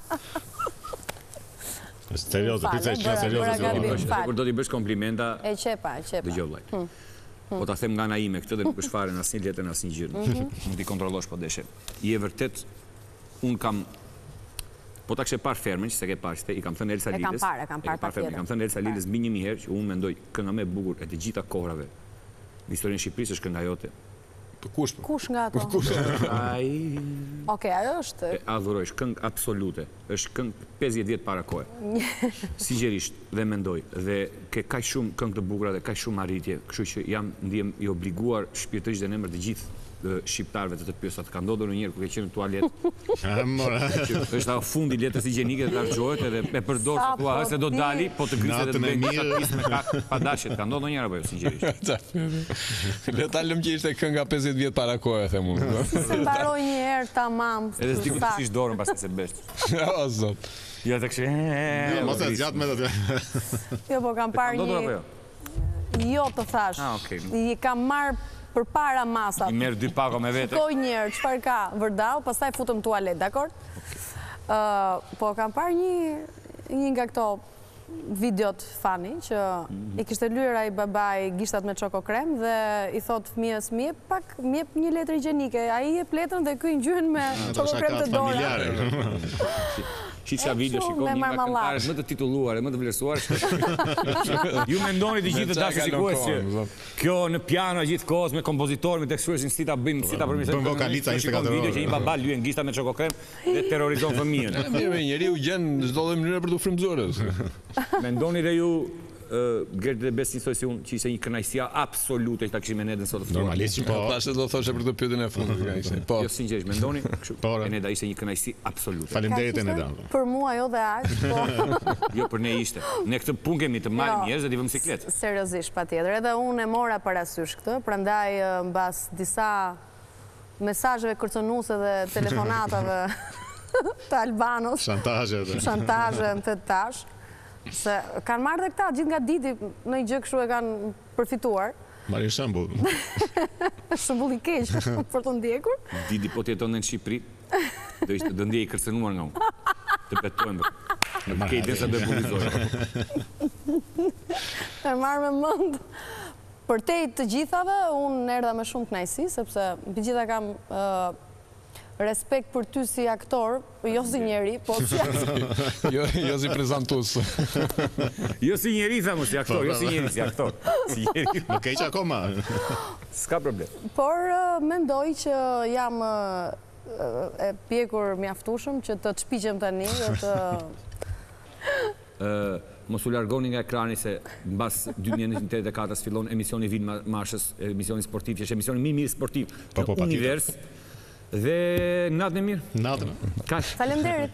Serioze, pizza është serioze. Kur do t'i bësh komplimenta. E qepa, e qepa. Dëgjoj vllai. Po ta them nga ana ime këtë dhe nuk është fare në asnjë letër në asnjë gjë. Mund t'i kontrollosh po deshe. Je vërtet un kam po ta kishe parë fermën që s'e ke parë, i kam thënë Elsa Liles. E kam parë, e kam parë patjetër. I kam thënë Elsa Liles mbi një mijë herë që unë mendoj kënga më e bukur e të gjitha kohërave në historinë e Shqipërisë është kënga jote. Kush? Kush nga ato? Ai. Okej, ajo është. E adhuroj, është këngë absolute. Është këngë pesëdhjetë vjet para kohe. Sinqerisht dhe mendoj dhe ke kaq shumë këngë të bukura dhe kaq shumë arritje, kështu që jam ndiem i obliguar shpirtërisht dhe në emër të gjithë shqiptarëve të të pyesa, të ka ndodhur ndonjëherë kur ke qenë në tualet? Është fundi letrës higjienike të harxohet edhe e përdor se thua se do dali, po të grisë të bëjë çapisë me kak pa dashje. Ka ndodhur ndonjëherë apo jo sinqerisht? Le ta lëm që ishte kënga pesëdhjetë vjet para kohë, them unë. Si mbaroj një herë tamam. Edhe s'di ku fish dorën pastaj se besh. O zot. Ja tek she. Mos e zgjat me atë. Jo, po kam parë një. Jo, të thash. Ah, okay. I kam marrë për para masat. I merë dy pako me vete. Shikoj njerë, qëfar ka vërdal, pastaj futëm tualet, dakor? Po kam parë një nga këto videot fani, që i kishte lyra i babaj gishtat me qoko krem, dhe i thot fëmijës, mjep pak, mjep një letër higjienike, a i jep letrën dhe kuj ngjyhen me qoko krem të dora. Qiqa video shikon një nga këngëtarët më të titulluar e më të vlerësuar. Ju mendoni të gjithë të dashur shikues që kjo në piano gjithë kohës me kompozitor, me tekstuesin si ta bëjmë, si ta përmirësojmë. Bën vokalica njëzet e katër orë. Video që një baba lyen gishta me çokokrem dhe terrorizon fëmijën. Mirë, njeriu gjen çdo lloj mënyre për të frymëzuar. Mendoni dhe ju Gerd dhe Besi thoi se unë që ishte një kënaqësia absolute që ta kishim Enedën sot të ftuar. Normalisht po. Tash do thoshe për këtë pyetjen e fundit kënaqësi. Po. Jo sinqerisht, mendoni kështu. Eneda ishte një kënaqësi absolute. Faleminderit Eneda. Për mua jo dhe aq, po. Jo për ne ishte. Ne këtë punë kemi të marrim njerëz dhe të vëmë sikletë. Seriozisht, patjetër. Edhe unë e mora parasysh këtë, prandaj mbas disa mesazheve kërcënuese dhe telefonatave të Albanos. Shantazhe. Shantazhe në të tash. Se kanë marrë dhe këta, gjithë nga Didi, në i gjë kështu e kanë përfituar. Marrin shembull. Shembull i keq për të ndjekur. Didi po të jeton në Shqipëri, do ishte do ndjej kërcënuar nga unë. Të betojmë. Në ke desa do e bullizoj. E marrë me mend. Për te të gjithave, unë erdha me shumë kënaqësi, sepse mbi gjitha kam respekt për ty si aktor, jo si njeri, po si aktor. Jo si prezantues. Jo si njeri, thamë, si aktor, jo si njeri, si aktor. Nuk keq akoma. S'ka problem. Por mendoj që jam e pjekur mjaftueshëm që të të shpiqem tani dhe të... Mos u largoni nga ekrani se mbas dy mijë e njëqind e tetëdhjetë e katër fillon emisioni Vin Mashës, emisioni sportiv, që është emisioni më i mirë sportiv në univers. Dhe natën e mirë. Natën. Kaq. Faleminderit.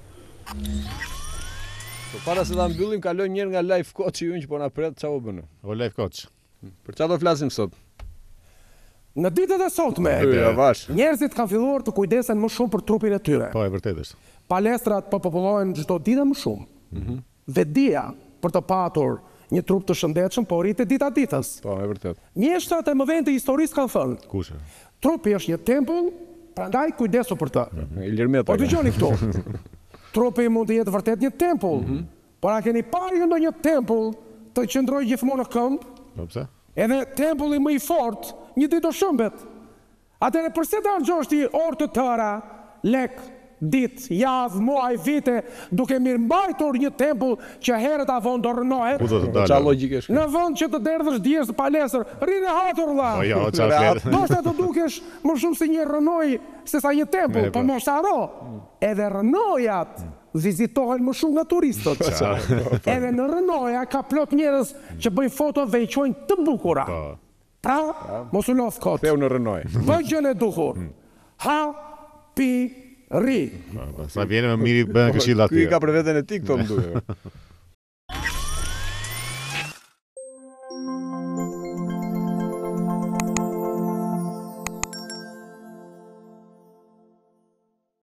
Po para se ta mbyllim, kaloj një nga live coach-i ynë që po na pret, çfarë u bën? O live coach. Për çfarë do flasim sot? Në ditët e sotme, njerëzit kanë filluar të kujdesen më shumë për trupin e tyre. Po, e vërtet është. Palestrat po popullohen çdo ditë më shumë. Vetdia për të patur një trup të shëndetshëm po rritet dita ditës. Po, e vërtet. Mjeshtrat e mëdhenj të historisë kanë thënë. Kush? Trupi është një tempull, prandaj kujdesu për të. Ilir Po dëgjoni këtu. Trupi mund të jetë vërtet një tempull, por a keni parë ndonjë tempull të qëndrojë gjithmonë në këmbë? Po pse? Edhe tempulli më i fortë një ditë do shëmbet. Atëherë pse të harxhosh ti orë të tëra, lek, ditë, javë, muaj, vite, duke mirëmbajtur një tempull që herët avon do rënohet? Qa logjike është? Në vend që të derdhësh djes të palestër, rrinë hatur vlla. Po jo, qa flet. Do shta të dukesh më shumë si një rënoj se sa një tempull, po mos haro. Edhe rënojat vizitohen më shumë nga turistët. Edhe në rënoja ka plot njerëz që bëjnë foto dhe i qojnë të bukura. Pra, mos u lodh kot. Theu në rënoj. Bëj gjën e duhur. Ha, pi, ri. Sa vjene më miri bëhen këshillat. Ky ka për veten e tij këto më duhet.